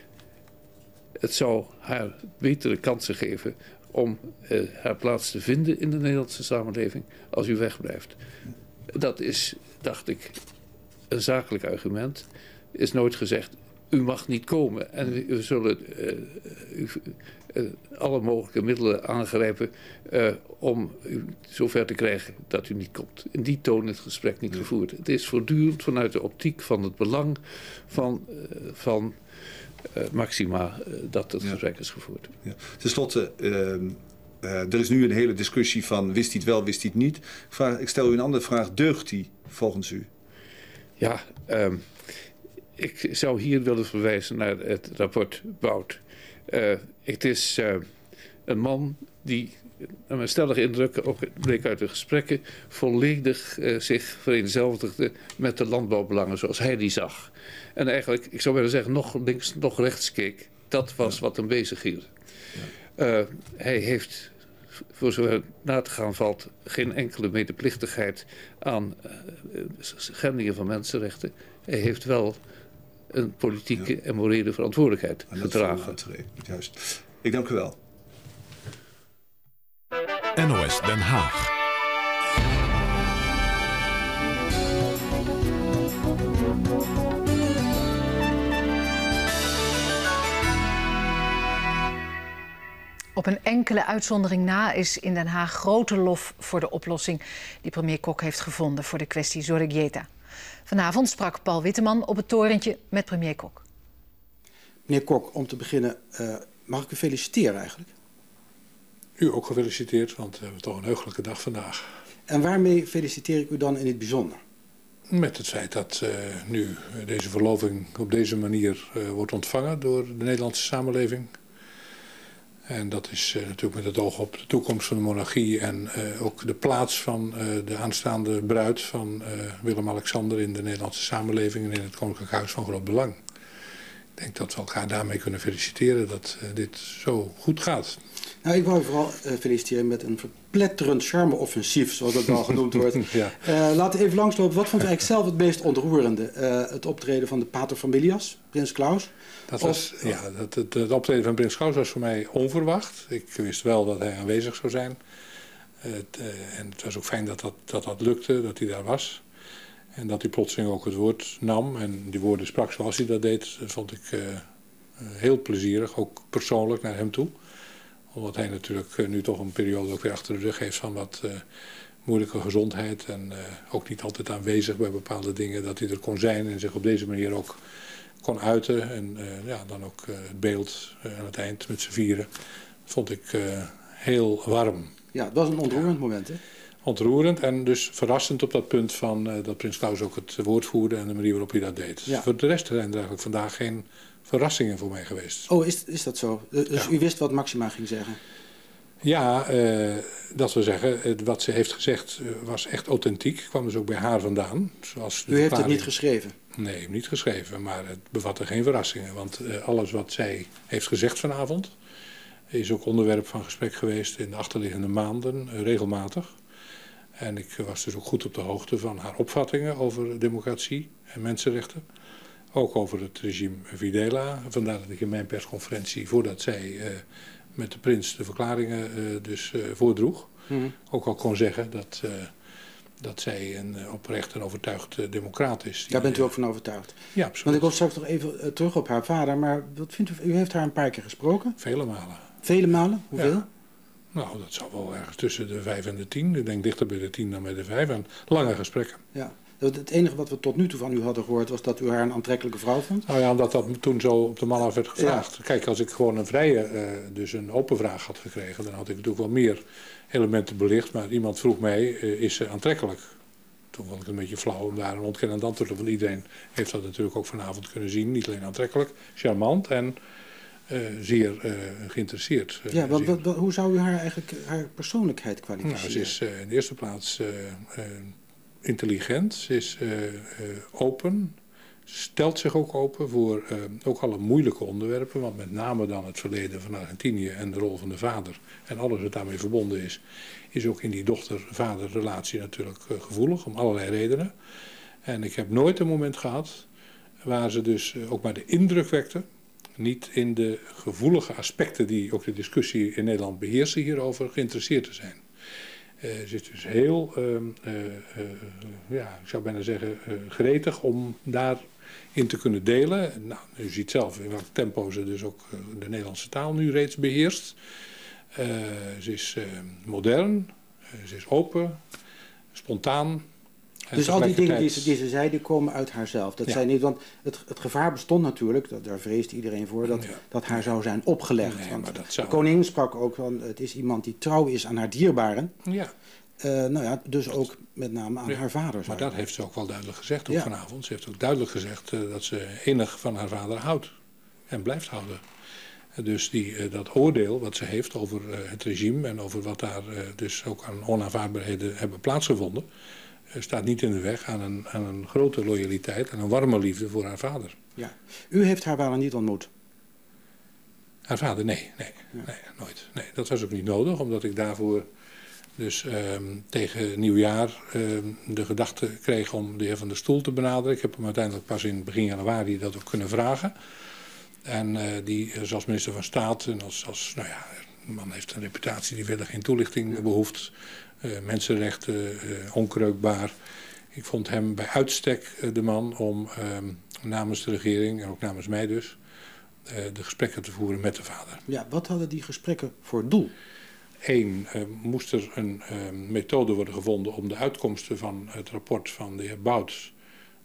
het zou haar betere kansen geven om uh, haar plaats te vinden in de Nederlandse samenleving als u wegblijft. Dat is, dacht ik, een zakelijk argument. Is nooit gezegd, u mag niet komen en we zullen uh, uh, uh, alle mogelijke middelen aangrijpen uh, om u zover te krijgen dat u niet komt. In die toon is het gesprek niet gevoerd. Het is voortdurend vanuit de optiek van het belang van, uh, van uh, Maxima uh, dat het ja. gesprek is gevoerd. Ja. Ten slotte, uh, uh, er is nu een hele discussie van wist hij het wel, wist hij het niet. Ik, vraag, ik stel u een andere vraag, deugt hij volgens u? Ja, um, ik zou hier willen verwijzen naar het rapport Bout. Uh, het is uh, een man die, naar mijn stellige indruk, ook bleek uit de gesprekken, volledig uh, zich vereenzelvigde met de landbouwbelangen zoals hij die zag. En eigenlijk, ik zou willen zeggen, nog links, nog rechts keek. Dat was ja. wat hem bezig hield. Ja. Uh, hij heeft, voor zover na te gaan valt, geen enkele medeplichtigheid aan uh, schendingen van mensenrechten. Hij heeft wel een politieke ja. en morele verantwoordelijkheid gedragen. Juist. Ik dank u wel. N O S Den Haag. Op een enkele uitzondering na is in Den Haag grote lof voor de oplossing die premier Kok heeft gevonden voor de kwestie Zorreguieta. Vanavond sprak Paul Witteman op het torentje met premier Kok. Meneer Kok, om te beginnen, uh, mag ik u feliciteren eigenlijk? U ook gefeliciteerd, want we hebben toch een heugelijke dag vandaag. En waarmee feliciteer ik u dan in het bijzonder? Met het feit dat uh, nu deze verloving op deze manier uh, wordt ontvangen door de Nederlandse samenleving. En dat is uh, natuurlijk met het oog op de toekomst van de monarchie en uh, ook de plaats van uh, de aanstaande bruid van uh, Willem-Alexander in de Nederlandse samenleving en in het Koninklijk Huis van groot belang. Ik denk dat we elkaar daarmee kunnen feliciteren dat uh, dit zo goed gaat. Nou, ik wou u vooral uh, feliciteren met een verpletterend charme-offensief, zoals dat al genoemd wordt. Ja. Uh, laten we even langslopen. Wat vond u eigenlijk zelf het meest ontroerende? Uh, het optreden van de paterfamilias, prins Klaus? Dat was, of, ja, dat, het, het optreden van prins Klaus was voor mij onverwacht. Ik wist wel dat hij aanwezig zou zijn. Uh, het, uh, en het was ook fijn dat dat, dat dat lukte, dat hij daar was. En dat hij plotseling ook het woord nam en die woorden sprak zoals hij dat deed, vond ik uh, heel plezierig, ook persoonlijk naar hem toe. Omdat hij natuurlijk uh, nu toch een periode ook weer achter de rug heeft van wat uh, moeilijke gezondheid. En uh, ook niet altijd aanwezig bij bepaalde dingen. Dat hij er kon zijn en zich op deze manier ook kon uiten. En uh, ja, dan ook uh, het beeld uh, aan het eind met z'n vieren vond ik uh, heel warm. Ja, het was een ontroerend moment, hè? Ontroerend en dus verrassend op dat punt van uh, dat prins Klaus ook het woord voerde en de manier waarop hij dat deed. Ja. Voor de rest zijn er eigenlijk vandaag geen verrassingen voor mij geweest. Oh, is, is dat zo? Dus ja. U wist wat Maxima ging zeggen? Ja, uh, dat wil zeggen, wat ze heeft gezegd uh, was echt authentiek. Kwam dus ook bij haar vandaan. Zoals U heeft het niet geschreven? Nee, niet geschreven, maar het bevatte geen verrassingen. Want uh, alles wat zij heeft gezegd vanavond is ook onderwerp van gesprek geweest in de achterliggende maanden, uh, regelmatig. En ik was dus ook goed op de hoogte van haar opvattingen over democratie en mensenrechten. Ook over het regime Videla. Vandaar dat ik in mijn persconferentie, voordat zij uh, met de prins de verklaringen uh, dus uh, voordroeg, mm-hmm. ook al kon zeggen dat, uh, dat zij een uh, oprecht en overtuigd uh, democraat is. Daar bent u ook van overtuigd? Ja, absoluut. Want ik kom straks nog even uh, terug op haar vader, maar wat vindt u, u heeft haar een paar keer gesproken? Vele malen. Vele malen? Hoeveel? Ja. Nou, dat zal wel ergens tussen de vijf en de tien. Ik denk dichter bij de tien dan bij de vijf. En lange gesprekken. Ja. Het enige wat we tot nu toe van u hadden gehoord was dat u haar een aantrekkelijke vrouw vond? Nou ja, omdat dat toen zo op de man af werd gevraagd. Ja. Kijk, als ik gewoon een vrije, uh, dus een open vraag had gekregen, dan had ik natuurlijk wel meer elementen belicht. Maar iemand vroeg mij, uh, is ze aantrekkelijk? Toen vond ik het een beetje flauw om daar een ontkennend antwoord op. Want iedereen heeft dat natuurlijk ook vanavond kunnen zien. Niet alleen aantrekkelijk, charmant en uh, zeer uh, geïnteresseerd. Uh, ja, wat, wat, wat, hoe zou u haar eigenlijk haar persoonlijkheid kwalificeren? Nou, ze is uh, in de eerste plaats Uh, uh, intelligent, ze is uh, uh, open, stelt zich ook open voor uh, ook alle moeilijke onderwerpen, want met name dan het verleden van Argentinië en de rol van de vader en alles wat daarmee verbonden is, is ook in die dochter-vader relatie natuurlijk uh, gevoelig, om allerlei redenen. En ik heb nooit een moment gehad waar ze dus uh, ook maar de indruk wekte, niet in de gevoelige aspecten die ook de discussie in Nederland beheersen hierover, geïnteresseerd te zijn. Uh, ze is dus heel, uh, uh, uh, ja, ik zou bijna zeggen, uh, gretig om daarin te kunnen delen. Nou, u ziet zelf in welk tempo ze dus ook uh, de Nederlandse taal nu reeds beheerst. Uh, ze is uh, modern, uh, ze is open, spontaan. Dus al die dingen die ze, die ze zei, die komen uit haarzelf. Dat ja. zij niet, want het, het gevaar bestond natuurlijk, dat, daar vreest iedereen voor, dat, ja. dat haar zou zijn opgelegd. Nee, want zou... de koningin sprak ook van, het is iemand die trouw is aan haar dierbaren. Ja. Uh, nou ja, dus ook met name aan ja. haar vader. Maar dat heeft ze ook wel duidelijk gezegd, ook ja. vanavond. Ze heeft ook duidelijk gezegd uh, dat ze innig van haar vader houdt en blijft houden. Uh, dus die, uh, dat oordeel wat ze heeft over uh, het regime en over wat daar uh, dus ook aan onaanvaardbaarheden hebben plaatsgevonden, staat niet in de weg aan een, aan een grote loyaliteit en een warme liefde voor haar vader. Ja. U heeft haar vader niet ontmoet? Haar vader? Nee, nee, ja. nee, nooit. Nee, dat was ook niet nodig, omdat ik daarvoor dus um, tegen nieuwjaar um, de gedachte kreeg om de heer Van der Stoel te benaderen. Ik heb hem uiteindelijk pas in begin januari dat ook kunnen vragen. En uh, die, zoals minister van Staat, en als, als nou ja, de man heeft een reputatie die verder geen toelichting ja. behoeft. Uh, mensenrechten, uh, onkreukbaar. Ik vond hem bij uitstek uh, de man om uh, namens de regering, en ook namens mij dus, uh, de gesprekken te voeren met de vader. Ja, wat hadden die gesprekken voor doel? Eén, uh, moest er een uh, methode worden gevonden om de uitkomsten van het rapport van de heer Bouts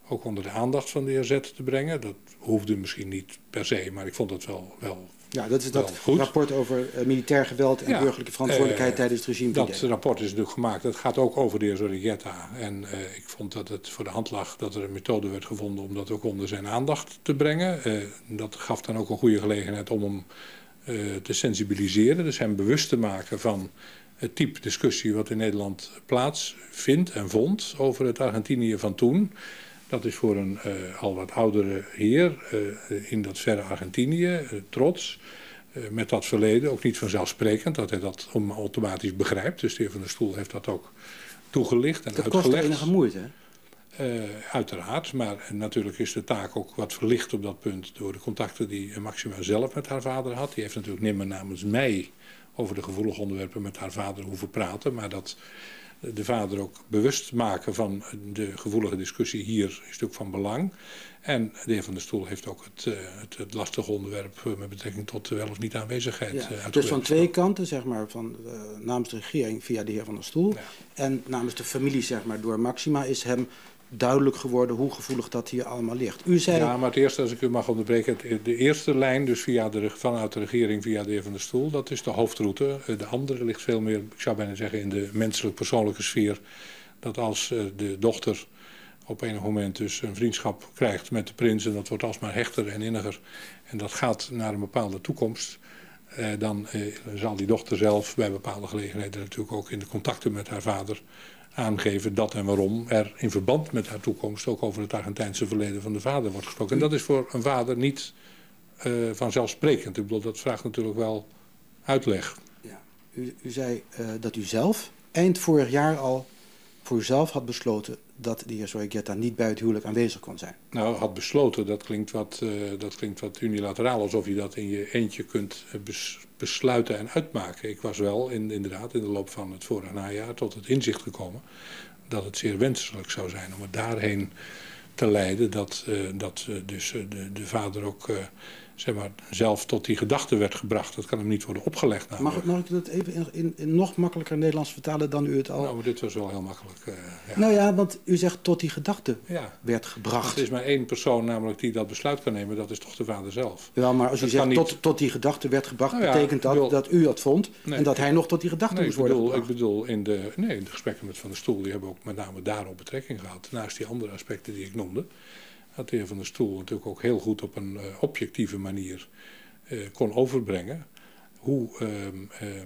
ook onder de aandacht van de heer Zet te brengen. Dat hoefde misschien niet per se, maar ik vond het wel, wel Ja, dat is dat goed. rapport over uh, militair geweld en ja, burgerlijke verantwoordelijkheid uh, tijdens het regime. Dat rapport is natuurlijk gemaakt. Dat gaat ook over de heer Zorrigueta. En uh, ik vond dat het voor de hand lag dat er een methode werd gevonden om dat ook onder zijn aandacht te brengen. Uh, dat gaf dan ook een goede gelegenheid om hem uh, te sensibiliseren. Dus hem bewust te maken van het type discussie wat in Nederland plaatsvindt en vond over het Argentinië van toen. Dat is voor een uh, al wat oudere heer uh, in dat verre Argentinië, uh, trots, uh, met dat verleden, ook niet vanzelfsprekend dat hij dat automatisch begrijpt. Dus de heer Van der Stoel heeft dat ook toegelicht en dat uitgelegd. Dat kost enige moeite, hè? Uh, uiteraard, maar natuurlijk is de taak ook wat verlicht op dat punt door de contacten die Maxima zelf met haar vader had. Die heeft natuurlijk nimmer namens mij over de gevoelige onderwerpen met haar vader hoeven praten, maar dat de vader ook bewust maken van de gevoelige discussie hier is natuurlijk van belang. En de heer Van der Stoel heeft ook het, uh, het, het lastige onderwerp uh, met betrekking tot wel of niet aanwezigheid ja, uh, uitgewerkt. Dus van twee kanten, zeg maar, van, uh, namens de regering via de heer Van der Stoel ja. en namens de familie, zeg maar, door Maxima is hem duidelijk geworden hoe gevoelig dat hier allemaal ligt. U zei... Ja, maar het eerste, als ik u mag onderbreken, de eerste lijn, dus via de, vanuit de regering via de heer Van der Stoel, dat is de hoofdroute. De andere ligt veel meer, ik zou bijna zeggen, in de menselijk-persoonlijke sfeer. Dat als de dochter op enig moment dus een vriendschap krijgt met de prins, en dat wordt alsmaar hechter en inniger, en dat gaat naar een bepaalde toekomst, eh, dan eh, zal die dochter zelf bij bepaalde gelegenheden natuurlijk ook in de contacten met haar vader aangeven dat en waarom er in verband met haar toekomst ook over het Argentijnse verleden van de vader wordt gesproken. En dat is voor een vader niet uh, vanzelfsprekend. Ik bedoel, dat vraagt natuurlijk wel uitleg. Ja. U, u zei uh, dat u zelf eind vorig jaar al voor uzelf had besloten dat de heer Zorrigueta niet bij het huwelijk aanwezig kon zijn. Nou, had besloten, dat klinkt wat, uh, dat klinkt wat unilateraal, alsof je dat in je eentje kunt bes besluiten en uitmaken. Ik was wel in, inderdaad in de loop van het vorig najaar tot het inzicht gekomen dat het zeer wenselijk zou zijn om het daarheen te leiden, dat, uh, dat uh, dus uh, de, de vader ook uh, zeg maar, zelf tot die gedachte werd gebracht. Dat kan hem niet worden opgelegd. Mag, mag ik dat even in, in, in nog makkelijker Nederlands vertalen dan u het al... Nou, maar dit was wel heel makkelijk. Uh, ja. Nou ja, want u zegt tot die gedachte ja. werd gebracht. Er is maar één persoon namelijk die dat besluit kan nemen, dat is toch de vader zelf. Ja, maar als u dat zegt niet... tot, tot die gedachte werd gebracht, nou ja, ik betekent dat bedoel... dat u dat vond nee, en dat hij nog tot die gedachte nee, moest ik bedoel, worden gebracht. Ik bedoel, in de, nee, in de gesprekken met Van der Stoel, die hebben ook met name daarop betrekking gehad. Naast die andere aspecten die ik noemde, had de heer Van der Stoel natuurlijk ook heel goed op een uh, objectieve manier uh, kon overbrengen hoe uh, uh, uh,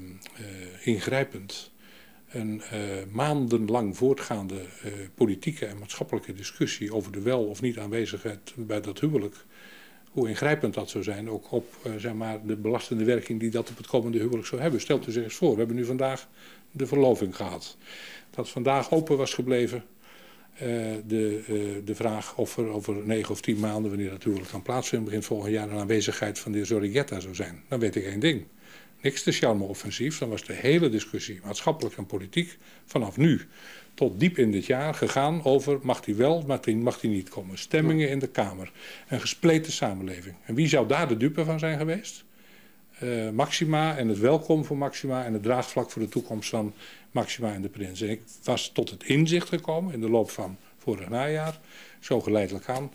ingrijpend een uh, maandenlang voortgaande uh, politieke en maatschappelijke discussie over de wel of niet aanwezigheid bij dat huwelijk, hoe ingrijpend dat zou zijn, ook op uh, zeg maar, de belastende werking die dat op het komende huwelijk zou hebben. Stelt u zich eens voor, we hebben nu vandaag de verloving gehad. Dat vandaag open was gebleven uh, de, uh, de vraag of er over negen of tien maanden, wanneer dat huwelijk kan plaatsvinden, begin volgend jaar, een aanwezigheid van de heer Zorrigueta zou zijn. Dan weet ik één ding. Niks te charme-offensief, dan was de hele discussie, maatschappelijk en politiek, vanaf nu tot diep in dit jaar gegaan over mag die wel, mag die, mag die niet komen. Stemmingen in de Kamer, een gespleten samenleving. En wie zou daar de dupe van zijn geweest? Uh, Maxima en het welkom voor Maxima en het draagvlak voor de toekomst van Maxima en de prins. En ik was tot het inzicht gekomen in de loop van vorig najaar, zo geleidelijk aan,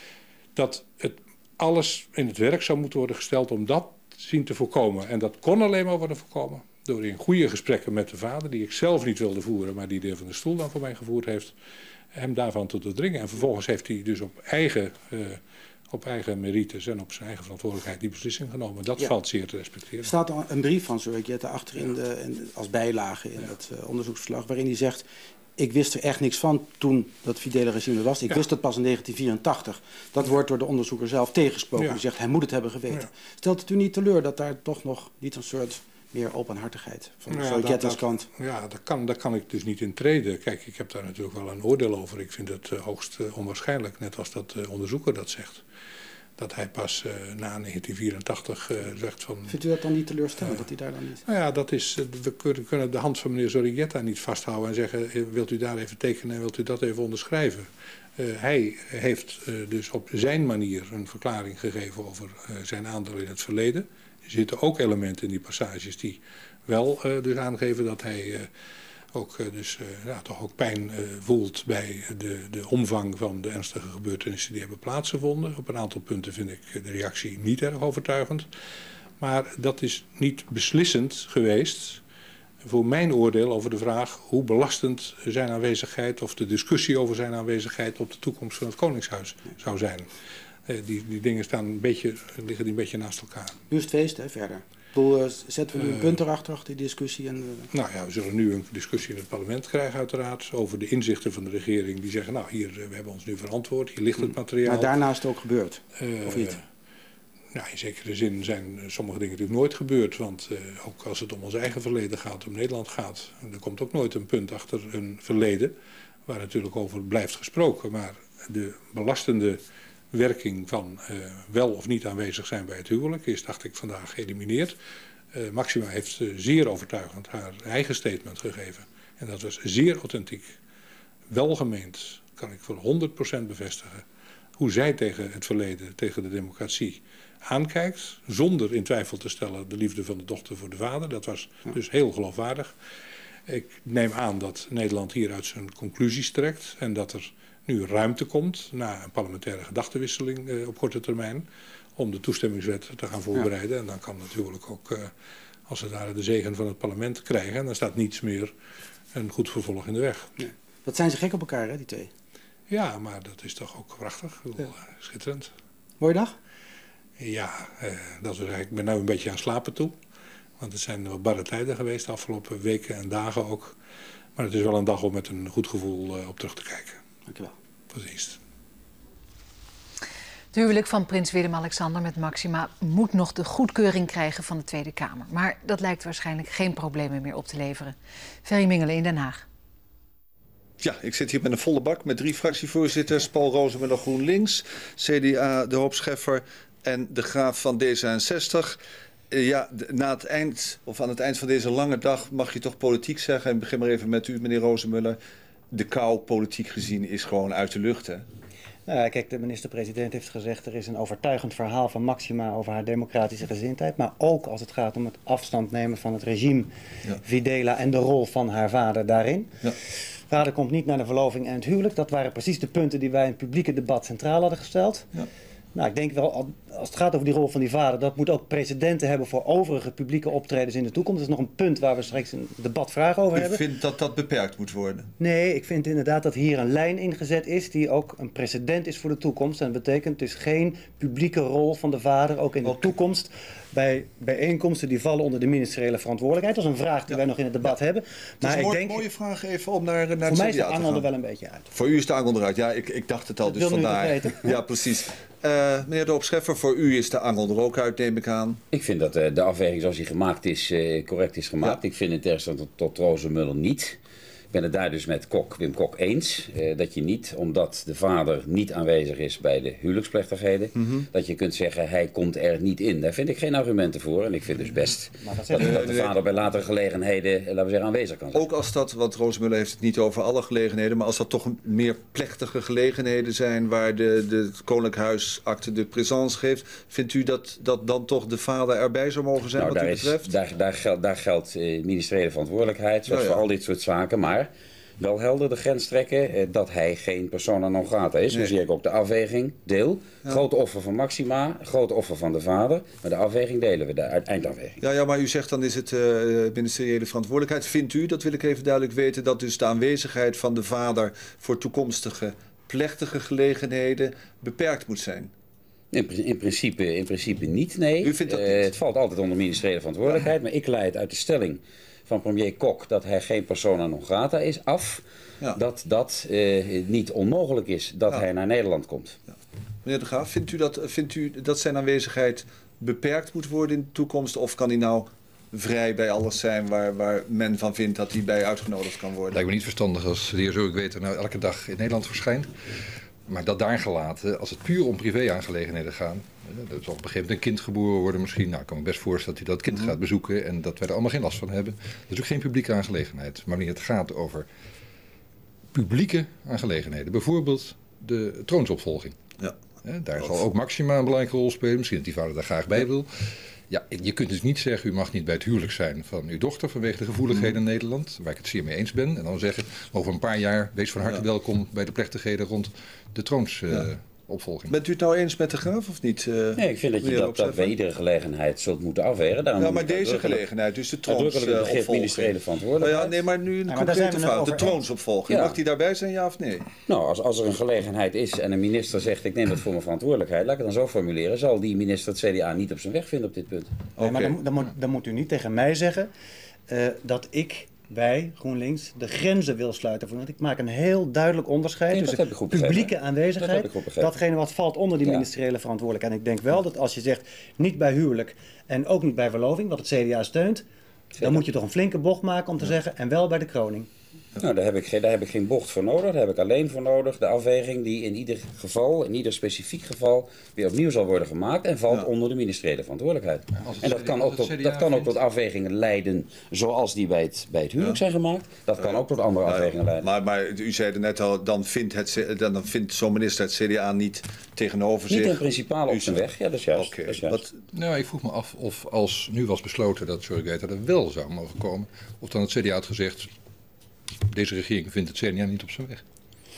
dat het alles in het werk zou moeten worden gesteld om dat zien te voorkomen. En dat kon alleen maar worden voorkomen door in goede gesprekken met de vader, die ik zelf niet wilde voeren, maar die de heer Van der Stoel dan voor mij gevoerd heeft, hem daarvan te doordringen. En vervolgens heeft hij dus op eigen, uh, op eigen merites en op zijn eigen verantwoordelijkheid die beslissing genomen. Dat ja. valt zeer te respecteren. Er staat een brief van Zorrigueta achter in de, in, als bijlage in ja. het uh, onderzoeksverslag, waarin hij zegt: ik wist er echt niks van toen dat fidele regime was. Ik ja. wist het pas in negentien vierentachtig. Dat wordt door de onderzoeker zelf tegensproken. Ja. Die zegt, hij moet het hebben geweten. Ja. Stelt het u niet teleur dat daar toch nog niet een soort meer openhartigheid van de ja, Zorrigueta's kant? Ja, daar kan, daar kan ik dus niet in treden. Kijk, ik heb daar natuurlijk wel een oordeel over. Ik vind het uh, hoogst uh, onwaarschijnlijk, net als dat uh, onderzoeker dat zegt. Dat hij pas uh, na negentien vierentachtig uh, zegt van... Vindt u dat dan niet teleurstellend, uh, dat hij daar dan niet... Nou ja, dat is, uh, we kunnen, kunnen de hand van meneer Zorrigueta niet vasthouden en zeggen, uh, wilt u daar even tekenen en wilt u dat even onderschrijven? Uh, hij heeft uh, dus op zijn manier een verklaring gegeven over uh, zijn aandeel in het verleden. Er zitten ook elementen in die passages die wel uh, dus aangeven dat hij uh, ook, uh, dus, uh, ja, toch ook pijn uh, voelt bij de, de omvang van de ernstige gebeurtenissen die hebben plaatsgevonden. Op een aantal punten vind ik de reactie niet erg overtuigend. Maar dat is niet beslissend geweest voor mijn oordeel over de vraag hoe belastend zijn aanwezigheid of de discussie over zijn aanwezigheid op de toekomst van het Koningshuis zou zijn. Uh, die, die dingen staan een beetje, liggen die een beetje naast elkaar. Nu is het feest, hè, verder. Bedoel, zetten we nu een punt erachter, achter die discussie? En, uh... Nou ja, we zullen nu een discussie in het parlement krijgen uiteraard over de inzichten van de regering die zeggen, nou hier, we hebben ons nu verantwoord, hier ligt het materiaal. Maar daarna is het ook gebeurd, uh, of niet? Nou, in zekere zin zijn sommige dingen natuurlijk nooit gebeurd, want uh, ook als het om ons eigen verleden gaat, om Nederland gaat, er komt ook nooit een punt achter een verleden, waar natuurlijk over blijft gesproken, maar de belastende werking van uh, wel of niet aanwezig zijn bij het huwelijk is, dacht ik, vandaag geëlimineerd. Uh, Maxima heeft uh, zeer overtuigend haar eigen statement gegeven. En dat was zeer authentiek. Welgemeend, kan ik voor honderd procent bevestigen, hoe zij tegen het verleden, tegen de democratie aankijkt, zonder in twijfel te stellen de liefde van de dochter voor de vader. Dat was dus heel geloofwaardig. Ik neem aan dat Nederland hieruit zijn conclusies trekt en dat er nu ruimte komt na een parlementaire gedachtenwisseling uh, op korte termijn om de toestemmingswet te gaan voorbereiden. Ja. En dan kan natuurlijk ook, uh, als we daar de zegen van het parlement krijgen, en dan staat niets meer een goed vervolg in de weg. Ja. Dat zijn ze gek op elkaar, hè, die twee? Ja, maar dat is toch ook prachtig. Ja. Uh, schitterend. Mooie dag? Ja, uh, dat is eigenlijk, ik ben nu een beetje aan slapen toe. Want het zijn wat barre tijden geweest de afgelopen weken en dagen ook. Maar het is wel een dag om met een goed gevoel uh, op terug te kijken. Dank je wel. Precies. Het huwelijk van prins Willem-Alexander met Maxima moet nog de goedkeuring krijgen van de Tweede Kamer. Maar dat lijkt waarschijnlijk geen problemen meer op te leveren. Ferry Mingelen in Den Haag. Ja, ik zit hier met een volle bak met drie fractievoorzitters. Paul Rozemuller GroenLinks, C D A De Hoop Scheffer en de Graaf van D zesenzestig. Ja, na het eind, of aan het eind van deze lange dag mag je toch politiek zeggen. En ik begin maar even met u, meneer Rozemuller. De kou, politiek gezien, is gewoon uit de lucht, hè? Nou, kijk, de minister-president heeft gezegd, er is een overtuigend verhaal van Maxima over haar democratische gezindheid. Maar ook als het gaat om het afstand nemen van het regime ja. Videla en de rol van haar vader daarin. Ja. Vader komt niet naar de verloving en het huwelijk. Dat waren precies de punten die wij in het publieke debat centraal hadden gesteld. Ja. Nou, ik denk wel, als het gaat over die rol van die vader, dat moet ook precedenten hebben voor overige publieke optredens in de toekomst. Dat is nog een punt waar we straks een debat vragen over U hebben. U vindt dat dat beperkt moet worden? Nee, ik vind inderdaad dat hier een lijn ingezet is die ook een precedent is voor de toekomst. En dat betekent dus geen publieke rol van de vader, ook in de okay. toekomst, bij bijeenkomsten die vallen onder de ministeriële verantwoordelijkheid. Dat is een vraag die ja. wij nog in het debat ja. hebben. Maar dat is een ik mooie, denk, mooie vraag even om naar, naar voor het mij is de C D A te angel gaan. er wel een beetje uit. Voor u is de angel eruit. Ja, ik, ik dacht het al, dat dus vandaar. Ja, precies. Uh, meneer De Hoop Scheffer, voor u is de angel er ook uit, neem ik aan. Ik vind dat uh, de afweging zoals die gemaakt is, uh, correct is gemaakt. Ja. Ik vind het ergens tot, tot Rozemuller niet. Ik ben het daar dus met Kok, Wim Kok eens. Uh, dat je niet, omdat de vader niet aanwezig is bij de huwelijksplechtigheden, mm-hmm. dat je kunt zeggen, hij komt er niet in. Daar vind ik geen argumenten voor. En ik vind dus best dat, dat, dat de vader bij latere gelegenheden, laten we zeggen, aanwezig kan zijn. Ook als dat, want Rozemuller heeft het niet over alle gelegenheden, maar als dat toch meer plechtige gelegenheden zijn waar de, de, het Koninklijk Huis acte de présence geeft, vindt u dat, dat dan toch de vader erbij zou mogen zijn, nou, wat u betreft? Is, daar, daar, geldt, daar geldt uh, ministeriële verantwoordelijkheid, zoals ja, ja. voor al dit soort zaken, maar wel helder de grens trekken eh, dat hij geen persona non grata is. Nee. Zo zie ik ook de afweging deel. Ja. Groot offer van Maxima, groot offer van de vader. Maar de afweging delen we, de eindafweging. Ja, ja, maar u zegt dan is het uh, ministeriële verantwoordelijkheid. Vindt u, dat wil ik even duidelijk weten, dat dus de aanwezigheid van de vader voor toekomstige plechtige gelegenheden beperkt moet zijn? In, in, principe, in principe niet, nee. U vindt dat niet? Uh, het valt altijd onder ministeriële verantwoordelijkheid. Ja. Maar ik leid uit de stelling van premier Kok dat hij geen persona non grata is af. Ja. Dat dat uh, niet onmogelijk is dat ja. hij naar Nederland komt. Ja. Meneer De Graaf, vindt u, dat, vindt u dat zijn aanwezigheid beperkt moet worden in de toekomst? Of kan hij nou vrij bij alles zijn waar, waar men van vindt dat hij bij uitgenodigd kan worden? Lijkt me niet verstandig als de heer Zo, ik weet er nou elke dag in Nederland verschijnt. Maar dat daar gelaten, als het puur om privé-aangelegenheden gaat, dat zal op een gegeven moment een kind geboren worden misschien. Nou, ik kan me best voorstellen dat hij dat kind mm-hmm. gaat bezoeken en dat wij er allemaal geen last van hebben. Dat is ook geen publieke aangelegenheid. Maar wanneer het gaat over publieke aangelegenheden, bijvoorbeeld de troonsopvolging. Ja. Ja, daar zal ook Maxima een belangrijke rol spelen. Misschien dat die vader daar graag bij wil. Ja, je kunt dus niet zeggen, u mag niet bij het huwelijk zijn van uw dochter vanwege de gevoeligheden in Nederland, waar ik het zeer mee eens ben. En dan zeggen, over een paar jaar, wees van harte ja. welkom bij de plechtigheden rond de troonsopvolging. Uh, ja. Bent u het nou eens met de graaf of niet? Uh, nee, ik vind dat je dat, dat bij iedere gelegenheid zult moeten afweren. Daarom ja, maar deze gelegenheid, dus de troonsopvolging. Uh, ministeriële verantwoordelijkheid. Ja, nee, maar nu een ja, concrete vraag. De troonsopvolging, ja. mag die daarbij zijn, ja of nee? Nou, als, als er een gelegenheid is en een minister zegt, ik neem het voor mijn verantwoordelijkheid, laat ik het dan zo formuleren, zal die minister het C D A niet op zijn weg vinden op dit punt. Okay. Nee, maar dan, dan, moet, dan moet u niet tegen mij zeggen uh, dat ik... wij, GroenLinks, de grenzen wil sluiten. Want ik maak een heel duidelijk onderscheid nee, tussen publieke aanwezigheid, dat datgene wat valt onder die ministeriële ja. verantwoordelijkheid. En ik denk wel dat als je zegt niet bij huwelijk en ook niet bij verloving, wat het C D A steunt, Zeker. dan moet je toch een flinke bocht maken om te ja. zeggen en wel bij de kroning. Nou, daar heb, ik geen, daar heb ik geen bocht voor nodig. Daar heb ik alleen voor nodig de afweging die in ieder geval, in ieder specifiek geval, weer opnieuw zal worden gemaakt en valt ja. onder de ministeriële verantwoordelijkheid. Ja, en dat kan, ook tot, dat kan ook tot afwegingen leiden zoals die bij het, bij het huwelijk ja. zijn gemaakt. Dat kan ook tot andere afwegingen ja, leiden. Maar, maar u zei net al, dan vindt, het, dan vindt zo'n minister het C D A niet tegenover niet zich. Niet in principale op zijn weg, ja dat is juist. Okay. Dat is juist. Wat, nou, ik vroeg me af of als nu was besloten dat Zorreguieta er wel zou mogen komen, of dan het C D A had gezegd, deze regering vindt het C D A niet op zijn weg.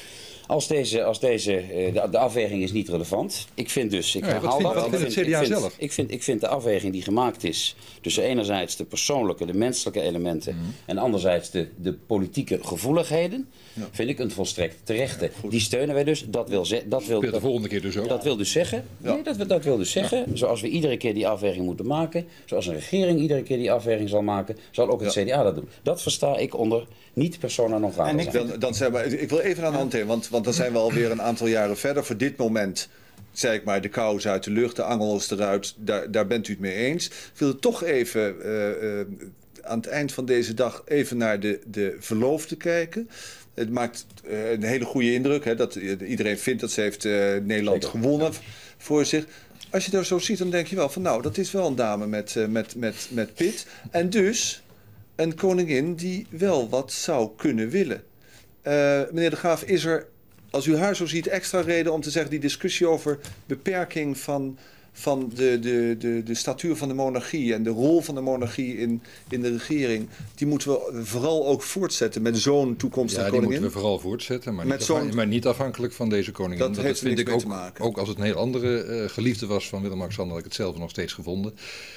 Als deze, als deze de, de afweging is niet relevant. Ik vind dus, ik ja, herhaal wat dat. Wat vindt het C D A ik vind, zelf? Ik vind, ik vind de afweging die gemaakt is tussen enerzijds de persoonlijke, de menselijke elementen mm. en anderzijds de, de politieke gevoeligheden, ja. vind ik een volstrekt terechte. Ja, die steunen wij dus. Dat wil, ze, dat wil, de dat, volgende keer dus ook. Dat wil dus zeggen, ja. nee, dat, dat wil dus zeggen ja. zoals we iedere keer die afweging moeten maken, zoals een regering iedere keer die afweging zal maken, zal ook het ja. C D A dat doen. Dat versta ik onder niet persona non grata. En ik, dan, dan zijn we, ik wil even aan de hand nemen, want, want dan zijn we alweer een aantal jaren verder. Voor dit moment, zeg ik maar, de kou is uit de lucht, de angel is eruit, daar, daar bent u het mee eens. Ik wil toch even uh, uh, aan het eind van deze dag even naar de, de verloofde kijken. Het maakt uh, een hele goede indruk, hè, dat uh, iedereen vindt dat ze heeft uh, Nederland Zeker. gewonnen voor zich. Als je dat zo ziet, dan denk je wel van nou, dat is wel een dame met, uh, met, met, met pit. En dus een koningin die wel wat zou kunnen willen. Uh, meneer De Graaf, is er, als u haar zo ziet, extra reden om te zeggen, die discussie over beperking van, van de, de, de, de statuur van de monarchie en de rol van de monarchie in, in de regering, die moeten we vooral ook voortzetten met zo'n toekomstige ja, koningin? Ja, die moeten we vooral voortzetten, maar niet, afhan maar niet afhankelijk van deze koningin. Dat, dat heeft vind ik ook, te maken. Ook als het een heel andere uh, geliefde was van Willem-Alexander, had ik het zelf nog steeds gevonden.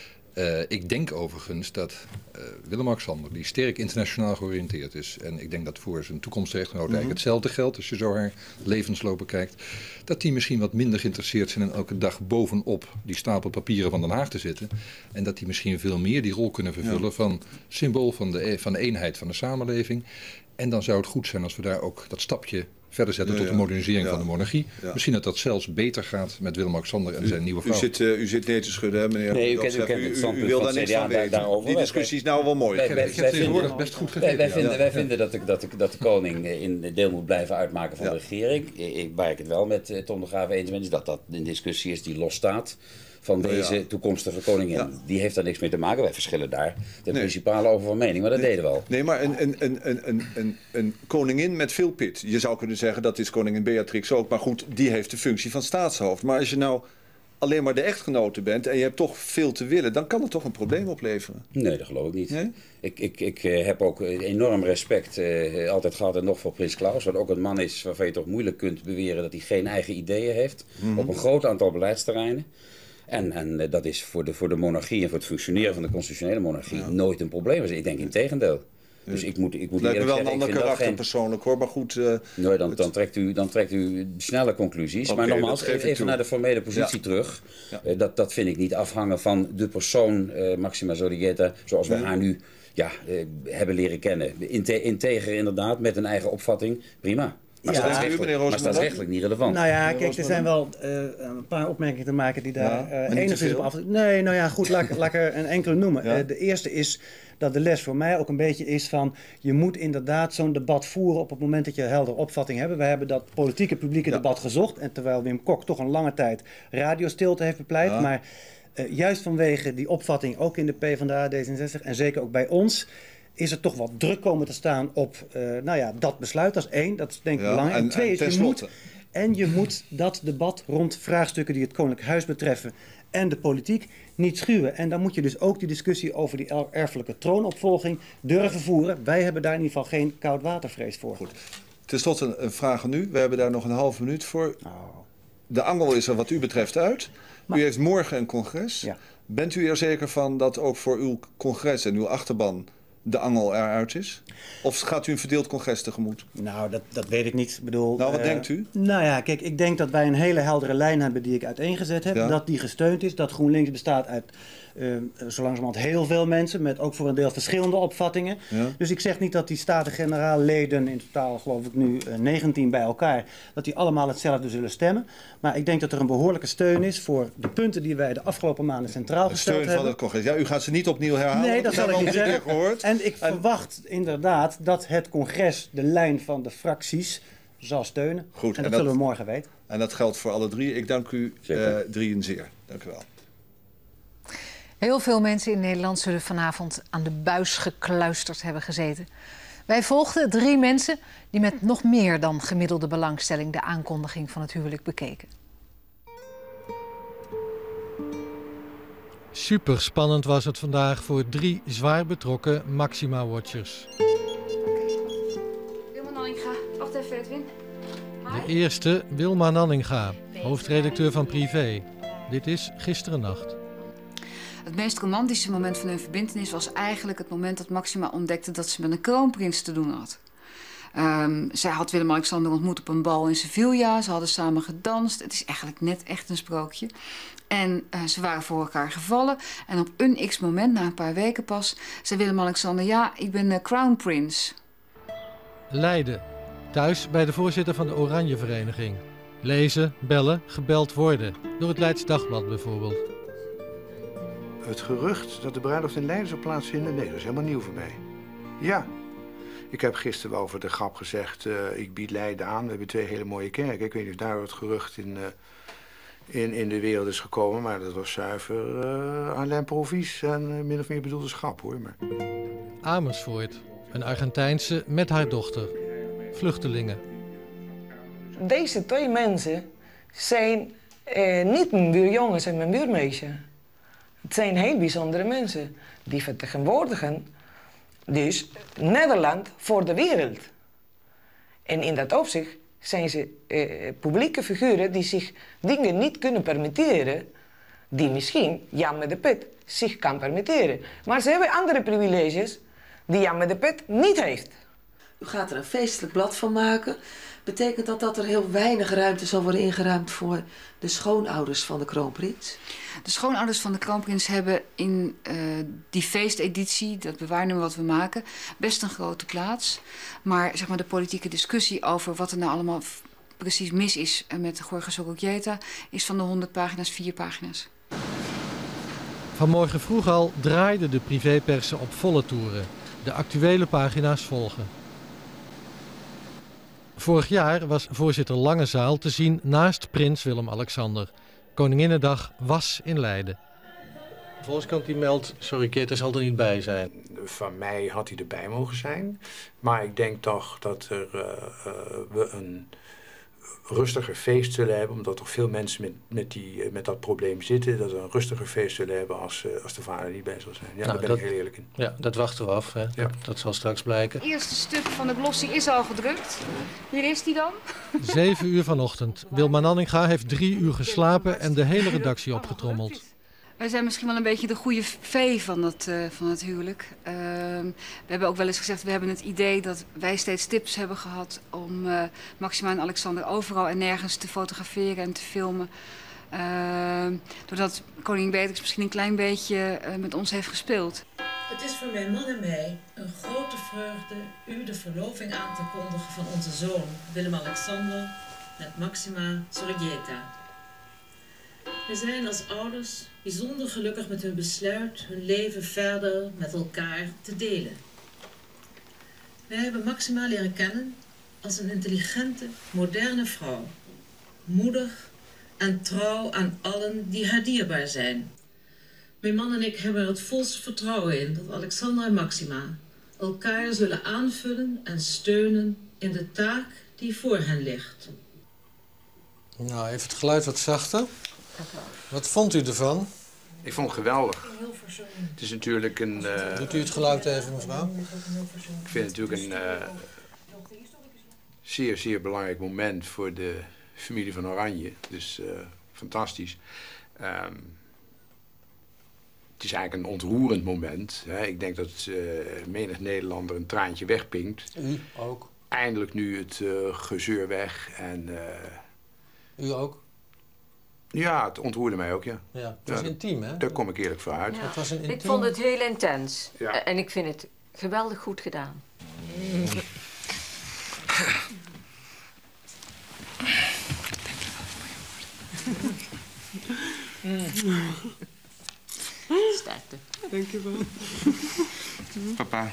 Uh, ik denk overigens dat uh, Willem-Alexander, die sterk internationaal georiënteerd is, en ik denk dat voor zijn toekomstige echtgenoot mm-hmm. eigenlijk hetzelfde geldt, als je zo haar levensloop bekijkt, dat die misschien wat minder geïnteresseerd zijn in elke dag bovenop die stapel papieren van Den Haag te zitten. En dat die misschien veel meer die rol kunnen vervullen ja. van symbool van de, van de eenheid van de samenleving. En dan zou het goed zijn als we daar ook dat stapje verder zetten ja, tot de modernisering ja. van de monarchie. Ja. Misschien dat dat zelfs beter gaat met Willem-Alexander en u, zijn nieuwe vrouw. U zit, uh, u zit nee te schudden, hè, meneer? Nee, u kent, u kent het standpunt u, u wil daar niks van weten. Daarover. Die discussie is nou wel mooi. Wij, wij, wij, vinden, best goed gegeven, wij, wij, ja. vinden, ja. wij vinden dat de, dat, de, dat de koning in deel moet blijven uitmaken van ja. de regering. Ik, waar ik het wel met uh, Tom de Graaf eens ben, is dat dat een discussie is die losstaat van deze ja. toekomstige koningin. Ja. Die heeft daar niks mee te maken. Wij verschillen daar de nee. principale over van mening, maar dat nee. deden we al. Nee, maar een, een, een, een, een, een koningin met veel pit. Je zou kunnen zeggen, dat is koningin Beatrix ook. Maar goed, die heeft de functie van staatshoofd. Maar als je nou alleen maar de echtgenote bent en je hebt toch veel te willen, dan kan het toch een probleem opleveren? Nee, dat geloof ik niet. Nee? Ik, ik, ik uh, heb ook enorm respect uh, altijd gehad en nog voor prins Klaus. Wat ook een man is waarvan je toch moeilijk kunt beweren dat hij geen eigen ideeën heeft. Mm-hmm. Op een groot aantal beleidsterreinen. En, en uh, dat is voor de, voor de monarchie en voor het functioneren van de constitutionele monarchie ja. nooit een probleem. Dus ik denk in tegendeel. Dus ik moet, ik moet lijkt me wel een ander karakter geen... persoonlijk hoor, maar goed. Uh, nee, dan, dan, trekt u, dan trekt u snelle conclusies. Okay, maar nogmaals, even, even naar de formele positie ja. terug. Ja. Uh, dat, dat vind ik niet afhangen van de persoon uh, Maxima Zorreguieta, zoals we ja. haar nu ja, uh, hebben leren kennen. Inte integer inderdaad, met een eigen opvatting, prima. Maar ja, dat is rechtelijk niet relevant. Nou ja, kijk, er zijn wel uh, een paar opmerkingen te maken die daar ja, uh, enigszins op af... Nee, nou ja, goed, laat, laat ik er een enkele noemen. Ja? Uh, de eerste is dat de les voor mij ook een beetje is van... je moet inderdaad zo'n debat voeren op het moment dat je een heldere opvatting hebt. We hebben dat politieke publieke ja. debat gezocht. En terwijl Wim Kok toch een lange tijd radiostilte heeft bepleit. Ja. Maar uh, juist vanwege die opvatting, ook in de PvdA, D zesenzestig en zeker ook bij ons... is er toch wat druk komen te staan op uh, nou ja, dat besluit. Dat is één, dat is denk ik ja, belangrijk. En, en twee is, je moet, En je moet dat debat rond vraagstukken die het Koninklijk Huis betreffen en de politiek niet schuwen. En dan moet je dus ook die discussie over die erfelijke troonopvolging durven voeren. Wij hebben daar in ieder geval geen koudwatervrees voor. Goed. Ten slotte een, een vraag aan u. We hebben daar nog een halve minuut voor. Oh. De angel is er wat u betreft uit. Maar, u heeft morgen een congres. Ja. Bent u er zeker van dat ook voor uw congres en uw achterban de angel eruit is? Of gaat u een verdeeld congres tegemoet? Nou, dat, dat weet ik niet. Ik bedoel, nou, wat uh, denkt u? Nou ja, kijk, ik denk dat wij een hele heldere lijn hebben die ik uiteengezet heb. Ja. Dat die gesteund is. Dat GroenLinks bestaat uit uh, zo langzamerhand heel veel mensen met ook voor een deel verschillende opvattingen. Ja. Dus ik zeg niet dat die Staten-Generaal leden, in totaal geloof ik nu uh, negentien bij elkaar, dat die allemaal hetzelfde zullen stemmen. Maar ik denk dat er een behoorlijke steun is voor de punten die wij de afgelopen maanden centraal de gesteld hebben. Steun van het congres. Ja, u gaat ze niet opnieuw herhalen. Nee, dat zal ik niet zeggen. Gehoord. En ik en... verwacht inderdaad dat het congres de lijn van de fracties zal steunen. Goed, en dat, en dat zullen we morgen weten. En dat geldt voor alle drie. Ik dank u uh, drieën zeer. Dank u wel. Heel veel mensen in Nederland zullen vanavond aan de buis gekluisterd hebben gezeten. Wij volgden drie mensen die met nog meer dan gemiddelde belangstelling de aankondiging van het huwelijk bekeken. Super spannend was het vandaag voor drie zwaar betrokken Maxima-watchers. Wilma Nanninga, wacht even Edwin. De eerste, Wilma Nanninga, hoofdredacteur van Privé. Dit is gisteren nacht. Het meest romantische moment van hun verbintenis was eigenlijk het moment dat Maxima ontdekte dat ze met een kroonprins te doen had. Um, zij had Willem-Alexander ontmoet op een bal in Sevilla. Ze hadden samen gedanst. Het is eigenlijk net echt een sprookje. En uh, ze waren voor elkaar gevallen. En op een x-moment, na een paar weken pas, zei Willem-Alexander: ja, ik ben uh, Crown Prince. Leiden. Thuis bij de voorzitter van de Oranje Vereniging. Lezen, bellen, gebeld worden. Door het Leids Dagblad bijvoorbeeld. Het gerucht dat de bruiloft in Leiden zou plaatsvinden, nee, dat is helemaal nieuw voor mij. Ja, ik heb gisteren wel voor de grap gezegd, uh, ik bied Leiden aan. We hebben twee hele mooie kerken. Ik weet niet of daar het gerucht in, uh, in, in de wereld is gekomen, maar dat was zuiver uh, aan l'improvies en uh, min of meer bedoelde schap, hoor. Maar... Amersfoort, een Argentijnse met haar dochter. Vluchtelingen. Deze twee mensen zijn uh, niet mijn buurjongens en mijn buurmeisje. Het zijn heel bijzondere mensen die vertegenwoordigen dus Nederland voor de wereld. En in dat opzicht zijn ze eh, publieke figuren die zich dingen niet kunnen permitteren die misschien Jan de Pet zich kan permitteren. Maar ze hebben andere privileges die Jan de Pet niet heeft. U gaat er een feestelijk blad van maken. Betekent dat dat er heel weinig ruimte zal worden ingeruimd voor de schoonouders van de kroonprins? De schoonouders van de kroonprins hebben in uh, die feesteditie, dat bewaarnummer wat we maken, best een grote plaats. Maar zeg maar, de politieke discussie over wat er nou allemaal precies mis is met Jorge Zorreguieta is van de honderd pagina's vier pagina's. Vanmorgen vroeg al draaiden de privépersen op volle toeren. De actuele pagina's volgen. Vorig jaar was voorzitter Langezaal te zien naast prins Willem-Alexander. Koninginnedag was in Leiden. De Volkskrant die meldt, Zorreguieta zal er niet bij zijn. Van mij had hij erbij mogen zijn. Maar ik denk toch dat er, uh, uh, we een rustiger feest zullen hebben. Omdat toch veel mensen met, met, die, met dat probleem zitten. Dat we een rustiger feest zullen hebben als, uh, als de vader niet bij zal zijn. Ja, nou, daar ben dat, ik heel eerlijk in. Ja, dat wachten we af. Hè. Ja. Dat, dat zal straks blijken. Het eerste stuk van de glossy is al gedrukt. Hier is die dan. Zeven uur vanochtend. Wilma Nanninga heeft drie uur geslapen en de hele redactie opgetrommeld. Wij zijn misschien wel een beetje de goede vee van het, uh, van het huwelijk. Uh, we hebben ook wel eens gezegd, we hebben het idee dat wij steeds tips hebben gehad om uh, Maxima en Alexander overal en nergens te fotograferen en te filmen. Uh, doordat koningin Beatrix misschien een klein beetje uh, met ons heeft gespeeld. Het is voor mijn man en mij een grote vreugde u de verloving aan te kondigen van onze zoon Willem-Alexander met Maxima Zorreguieta. We zijn als ouders bijzonder gelukkig met hun besluit hun leven verder met elkaar te delen. Wij hebben Maxima leren kennen als een intelligente, moderne vrouw. Moedig en trouw aan allen die haar dierbaar zijn. Mijn man en ik hebben er het volste vertrouwen in dat Alexander en Maxima elkaar zullen aanvullen en steunen in de taak die voor hen ligt. Nou, even het geluid wat zachter. Wat vond u ervan? Ik vond het geweldig. Het is natuurlijk een... Uh... Doet u het geluid even, mevrouw? Ik vind het natuurlijk een uh, zeer, zeer belangrijk moment voor de familie van Oranje. Dus uh, fantastisch. Um, het is eigenlijk een ontroerend moment. Hè. Ik denk dat uh, menig Nederlander een traantje wegpinkt. U ook? Eindelijk nu het uh, gezeur weg en... Uh... U ook? Ja, het ontroerde mij ook, ja. Ja, het was ja, intiem, hè? Daar kom ik eerlijk voor uit. Ja. Het was een intiem... Ik vond het heel intens. Ja. En ik vind het geweldig goed gedaan. Mm. Sterkte. Dankjewel. Papa.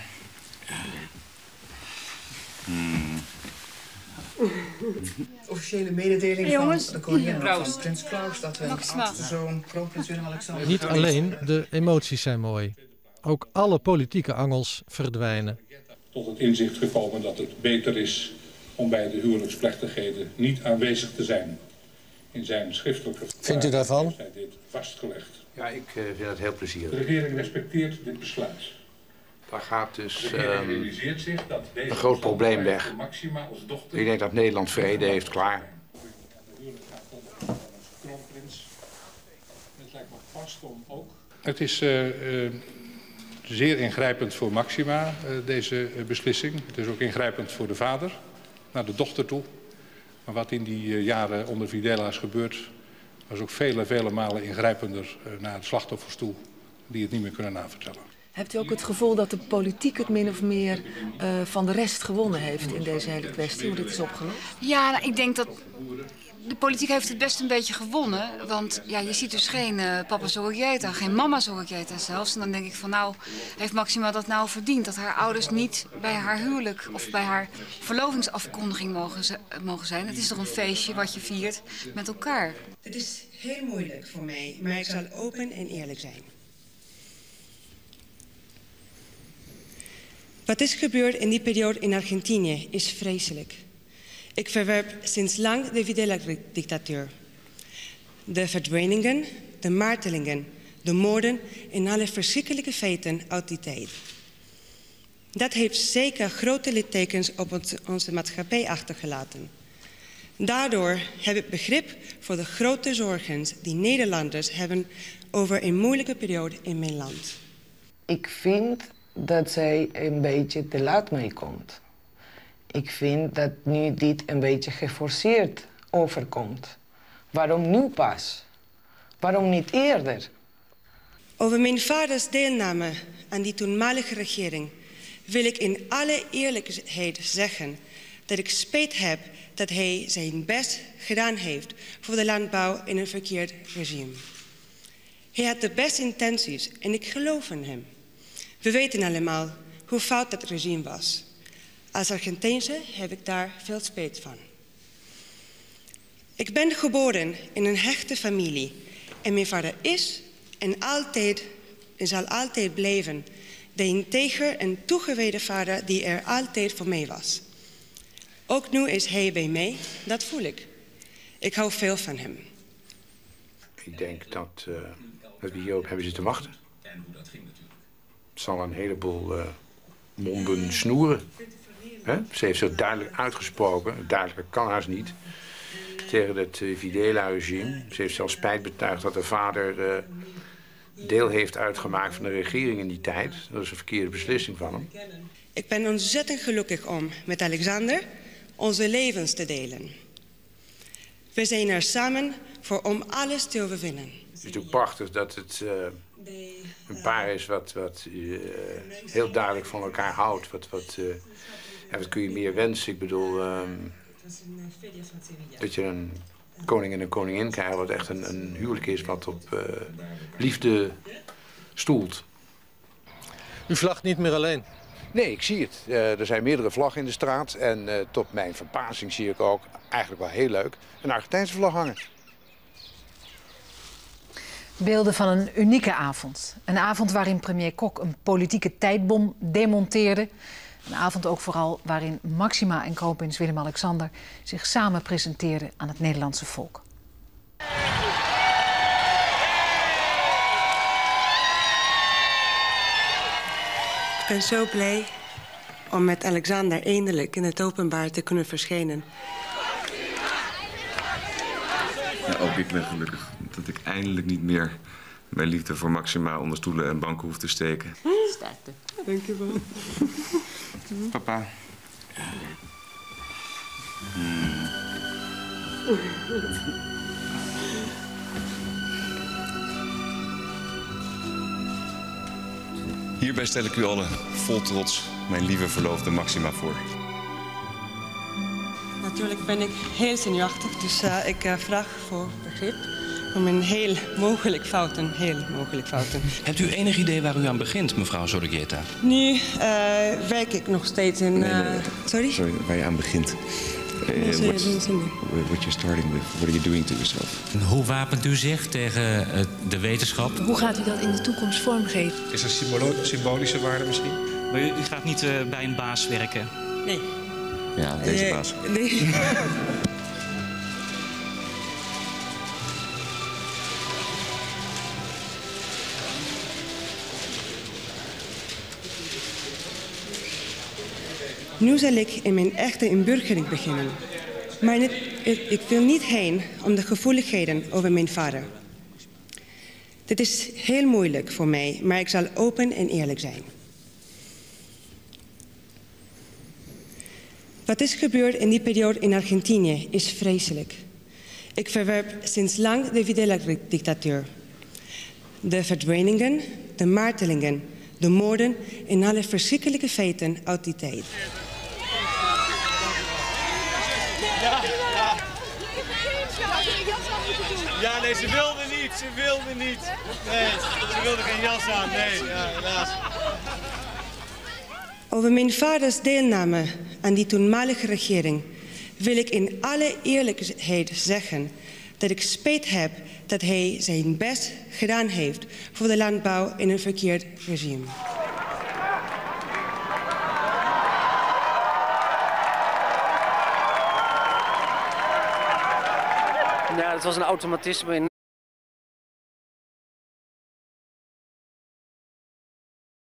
Hmm. Officiële mededeling hey, jongens. van de koningin Ja. van Prins Klaus dat hun oudste zoon, kroonprins Willem-Alexander... Niet alleen de emoties zijn mooi. Ook alle politieke angels verdwijnen. Tot het inzicht gekomen dat het beter is om bij de huwelijksplechtigheden niet aanwezig te zijn. In zijn schriftelijke Vindt u daarvan? heeft hij dit vastgelegd. Ja, ik uh, vind het heel plezierig. De regering respecteert dit besluit. Daar gaat dus De regering um, realiseert zich dat deze een groot probleem weg. Maxima als dochter... Ik denk dat Nederland vrede heeft, klaar. Het lijkt me vast om ook... Het is uh, uh, zeer ingrijpend voor Maxima, uh, deze uh, beslissing. Het is ook ingrijpend voor de vader, naar de dochter toe. Maar wat in die uh, jaren onder Videla is gebeurd... was ook vele, vele malen ingrijpender uh, naar de slachtoffers toe... die het niet meer kunnen navertellen. Hebt u ook het gevoel dat de politiek het min of meer uh, van de rest gewonnen heeft in deze hele kwestie, hoe dit is opgelost? Ja, nou, ik denk dat de politiek heeft het best een beetje gewonnen. Want ja, je ziet dus geen uh, papa Zorregieta, geen mama Zorregieta zelfs. En dan denk ik van nou, heeft Maxima dat nou verdiend? Dat haar ouders niet bij haar huwelijk of bij haar verlovingsafkondiging mogen, mogen zijn. Het is toch een feestje wat je viert met elkaar. Het is heel moeilijk voor mij, maar ik zal open en eerlijk zijn. Wat is gebeurd in die periode in Argentinië is vreselijk. Ik verwerp sinds lang de Videla-dictatuur. De verdwijningen, de martelingen, de moorden en alle verschrikkelijke feiten uit die tijd. Dat heeft zeker grote littekens op onze maatschappij achtergelaten. Daardoor heb ik begrip voor de grote zorgen die Nederlanders hebben over een moeilijke periode in mijn land. Ik vind dat zij een beetje te laat meekomt. Ik vind dat nu dit een beetje geforceerd overkomt. Waarom nu pas? Waarom niet eerder? Over mijn vaders deelname aan die toenmalige regering wil ik in alle eerlijkheid zeggen dat ik spijt heb dat hij zijn best gedaan heeft voor de landbouw in een verkeerd regime. Hij had de beste intenties en ik geloof in hem. We weten allemaal hoe fout dat regime was. Als Argentijnse heb ik daar veel spijt van. Ik ben geboren in een hechte familie en mijn vader is en altijd en zal altijd blijven de integer en toegewijde vader die er altijd voor mij was. Ook nu is hij bij mij, dat voel ik. Ik hou veel van hem. Ik denk dat, uh, dat we hierop hebben zitten wachten. Het zal een heleboel uh, monden snoeren. He? Ze heeft zo duidelijk uitgesproken, duidelijker kan haast niet, tegen het uh, Videla-regime. Ze heeft zelfs spijt betuigd dat haar vader uh, deel heeft uitgemaakt van de regering in die tijd. Dat is een verkeerde beslissing van hem. Ik ben ontzettend gelukkig om met Alexander onze levens te delen. We zijn er samen voor om alles te overwinnen. Het is natuurlijk prachtig dat het uh, een paar is wat, wat uh, heel duidelijk van elkaar houdt. Wat, wat, uh, ja, wat kun je meer wensen? Ik bedoel, uh, dat je een koning en een koningin krijgt wat echt een, een huwelijk is wat op uh, liefde stoelt. U vlagt niet meer alleen? Nee, ik zie het. Uh, er zijn meerdere vlaggen in de straat en uh, tot mijn verbazing zie ik ook, eigenlijk wel heel leuk, een Argentijnse vlag hangen. Beelden van een unieke avond. Een avond waarin premier Kok een politieke tijdbom demonteerde. Een avond ook vooral waarin Máxima en kroonprins Willem-Alexander zich samen presenteerden aan het Nederlandse volk. Ik ben zo blij om met Alexander eindelijk in het openbaar te kunnen verschijnen. Ja, ook ik ben gelukkig dat ik eindelijk niet meer mijn liefde voor Máxima onder stoelen en banken hoef te steken. Sterkte. Dank je wel. Papa. Hmm. Hierbij stel ik u allen vol trots mijn lieve verloofde Máxima voor. Natuurlijk ben ik heel zenuwachtig, dus uh, ik uh, vraag voor begrip. Voor mijn heel mogelijk fouten, heel mogelijk fouten. Hebt u enig idee waar u aan begint, mevrouw Zorreguieta? Nu uh, werk ik nog steeds in... Uh... Nee, nee. Sorry? Sorry, waar je aan begint. Uh, Nee, sorry, what, dat is niet. what you're starting with, what are you doing to yourself? Hoe wapent u zich tegen uh, de wetenschap? Hoe gaat u dat in de toekomst vormgeven? Is er symbolo symbolische waarde misschien? Maar u, u gaat niet uh, bij een baas werken? Nee. Ja, deze nee, baas. Nee. Nu zal ik in mijn echte inburgering beginnen. Maar niet, ik wil niet heen om de gevoeligheden over mijn vader. Dit is heel moeilijk voor mij, maar ik zal open en eerlijk zijn. Wat is gebeurd in die periode in Argentinië is vreselijk. Ik verwerp sinds lang de Videla-dictatuur. De verdwijningen, de martelingen, de moorden en alle verschrikkelijke feiten uit die tijd. Ja, ja. Ja, nee, ze wilde niet. Ze wilde niet. Nee, ze wilde geen jas aan. Nee, ja, helaas. Over mijn vaders deelname aan die toenmalige regering wil ik in alle eerlijkheid zeggen dat ik spijt heb dat hij zijn best gedaan heeft voor de landbouw in een verkeerd regime. Ja, het was een automatisme in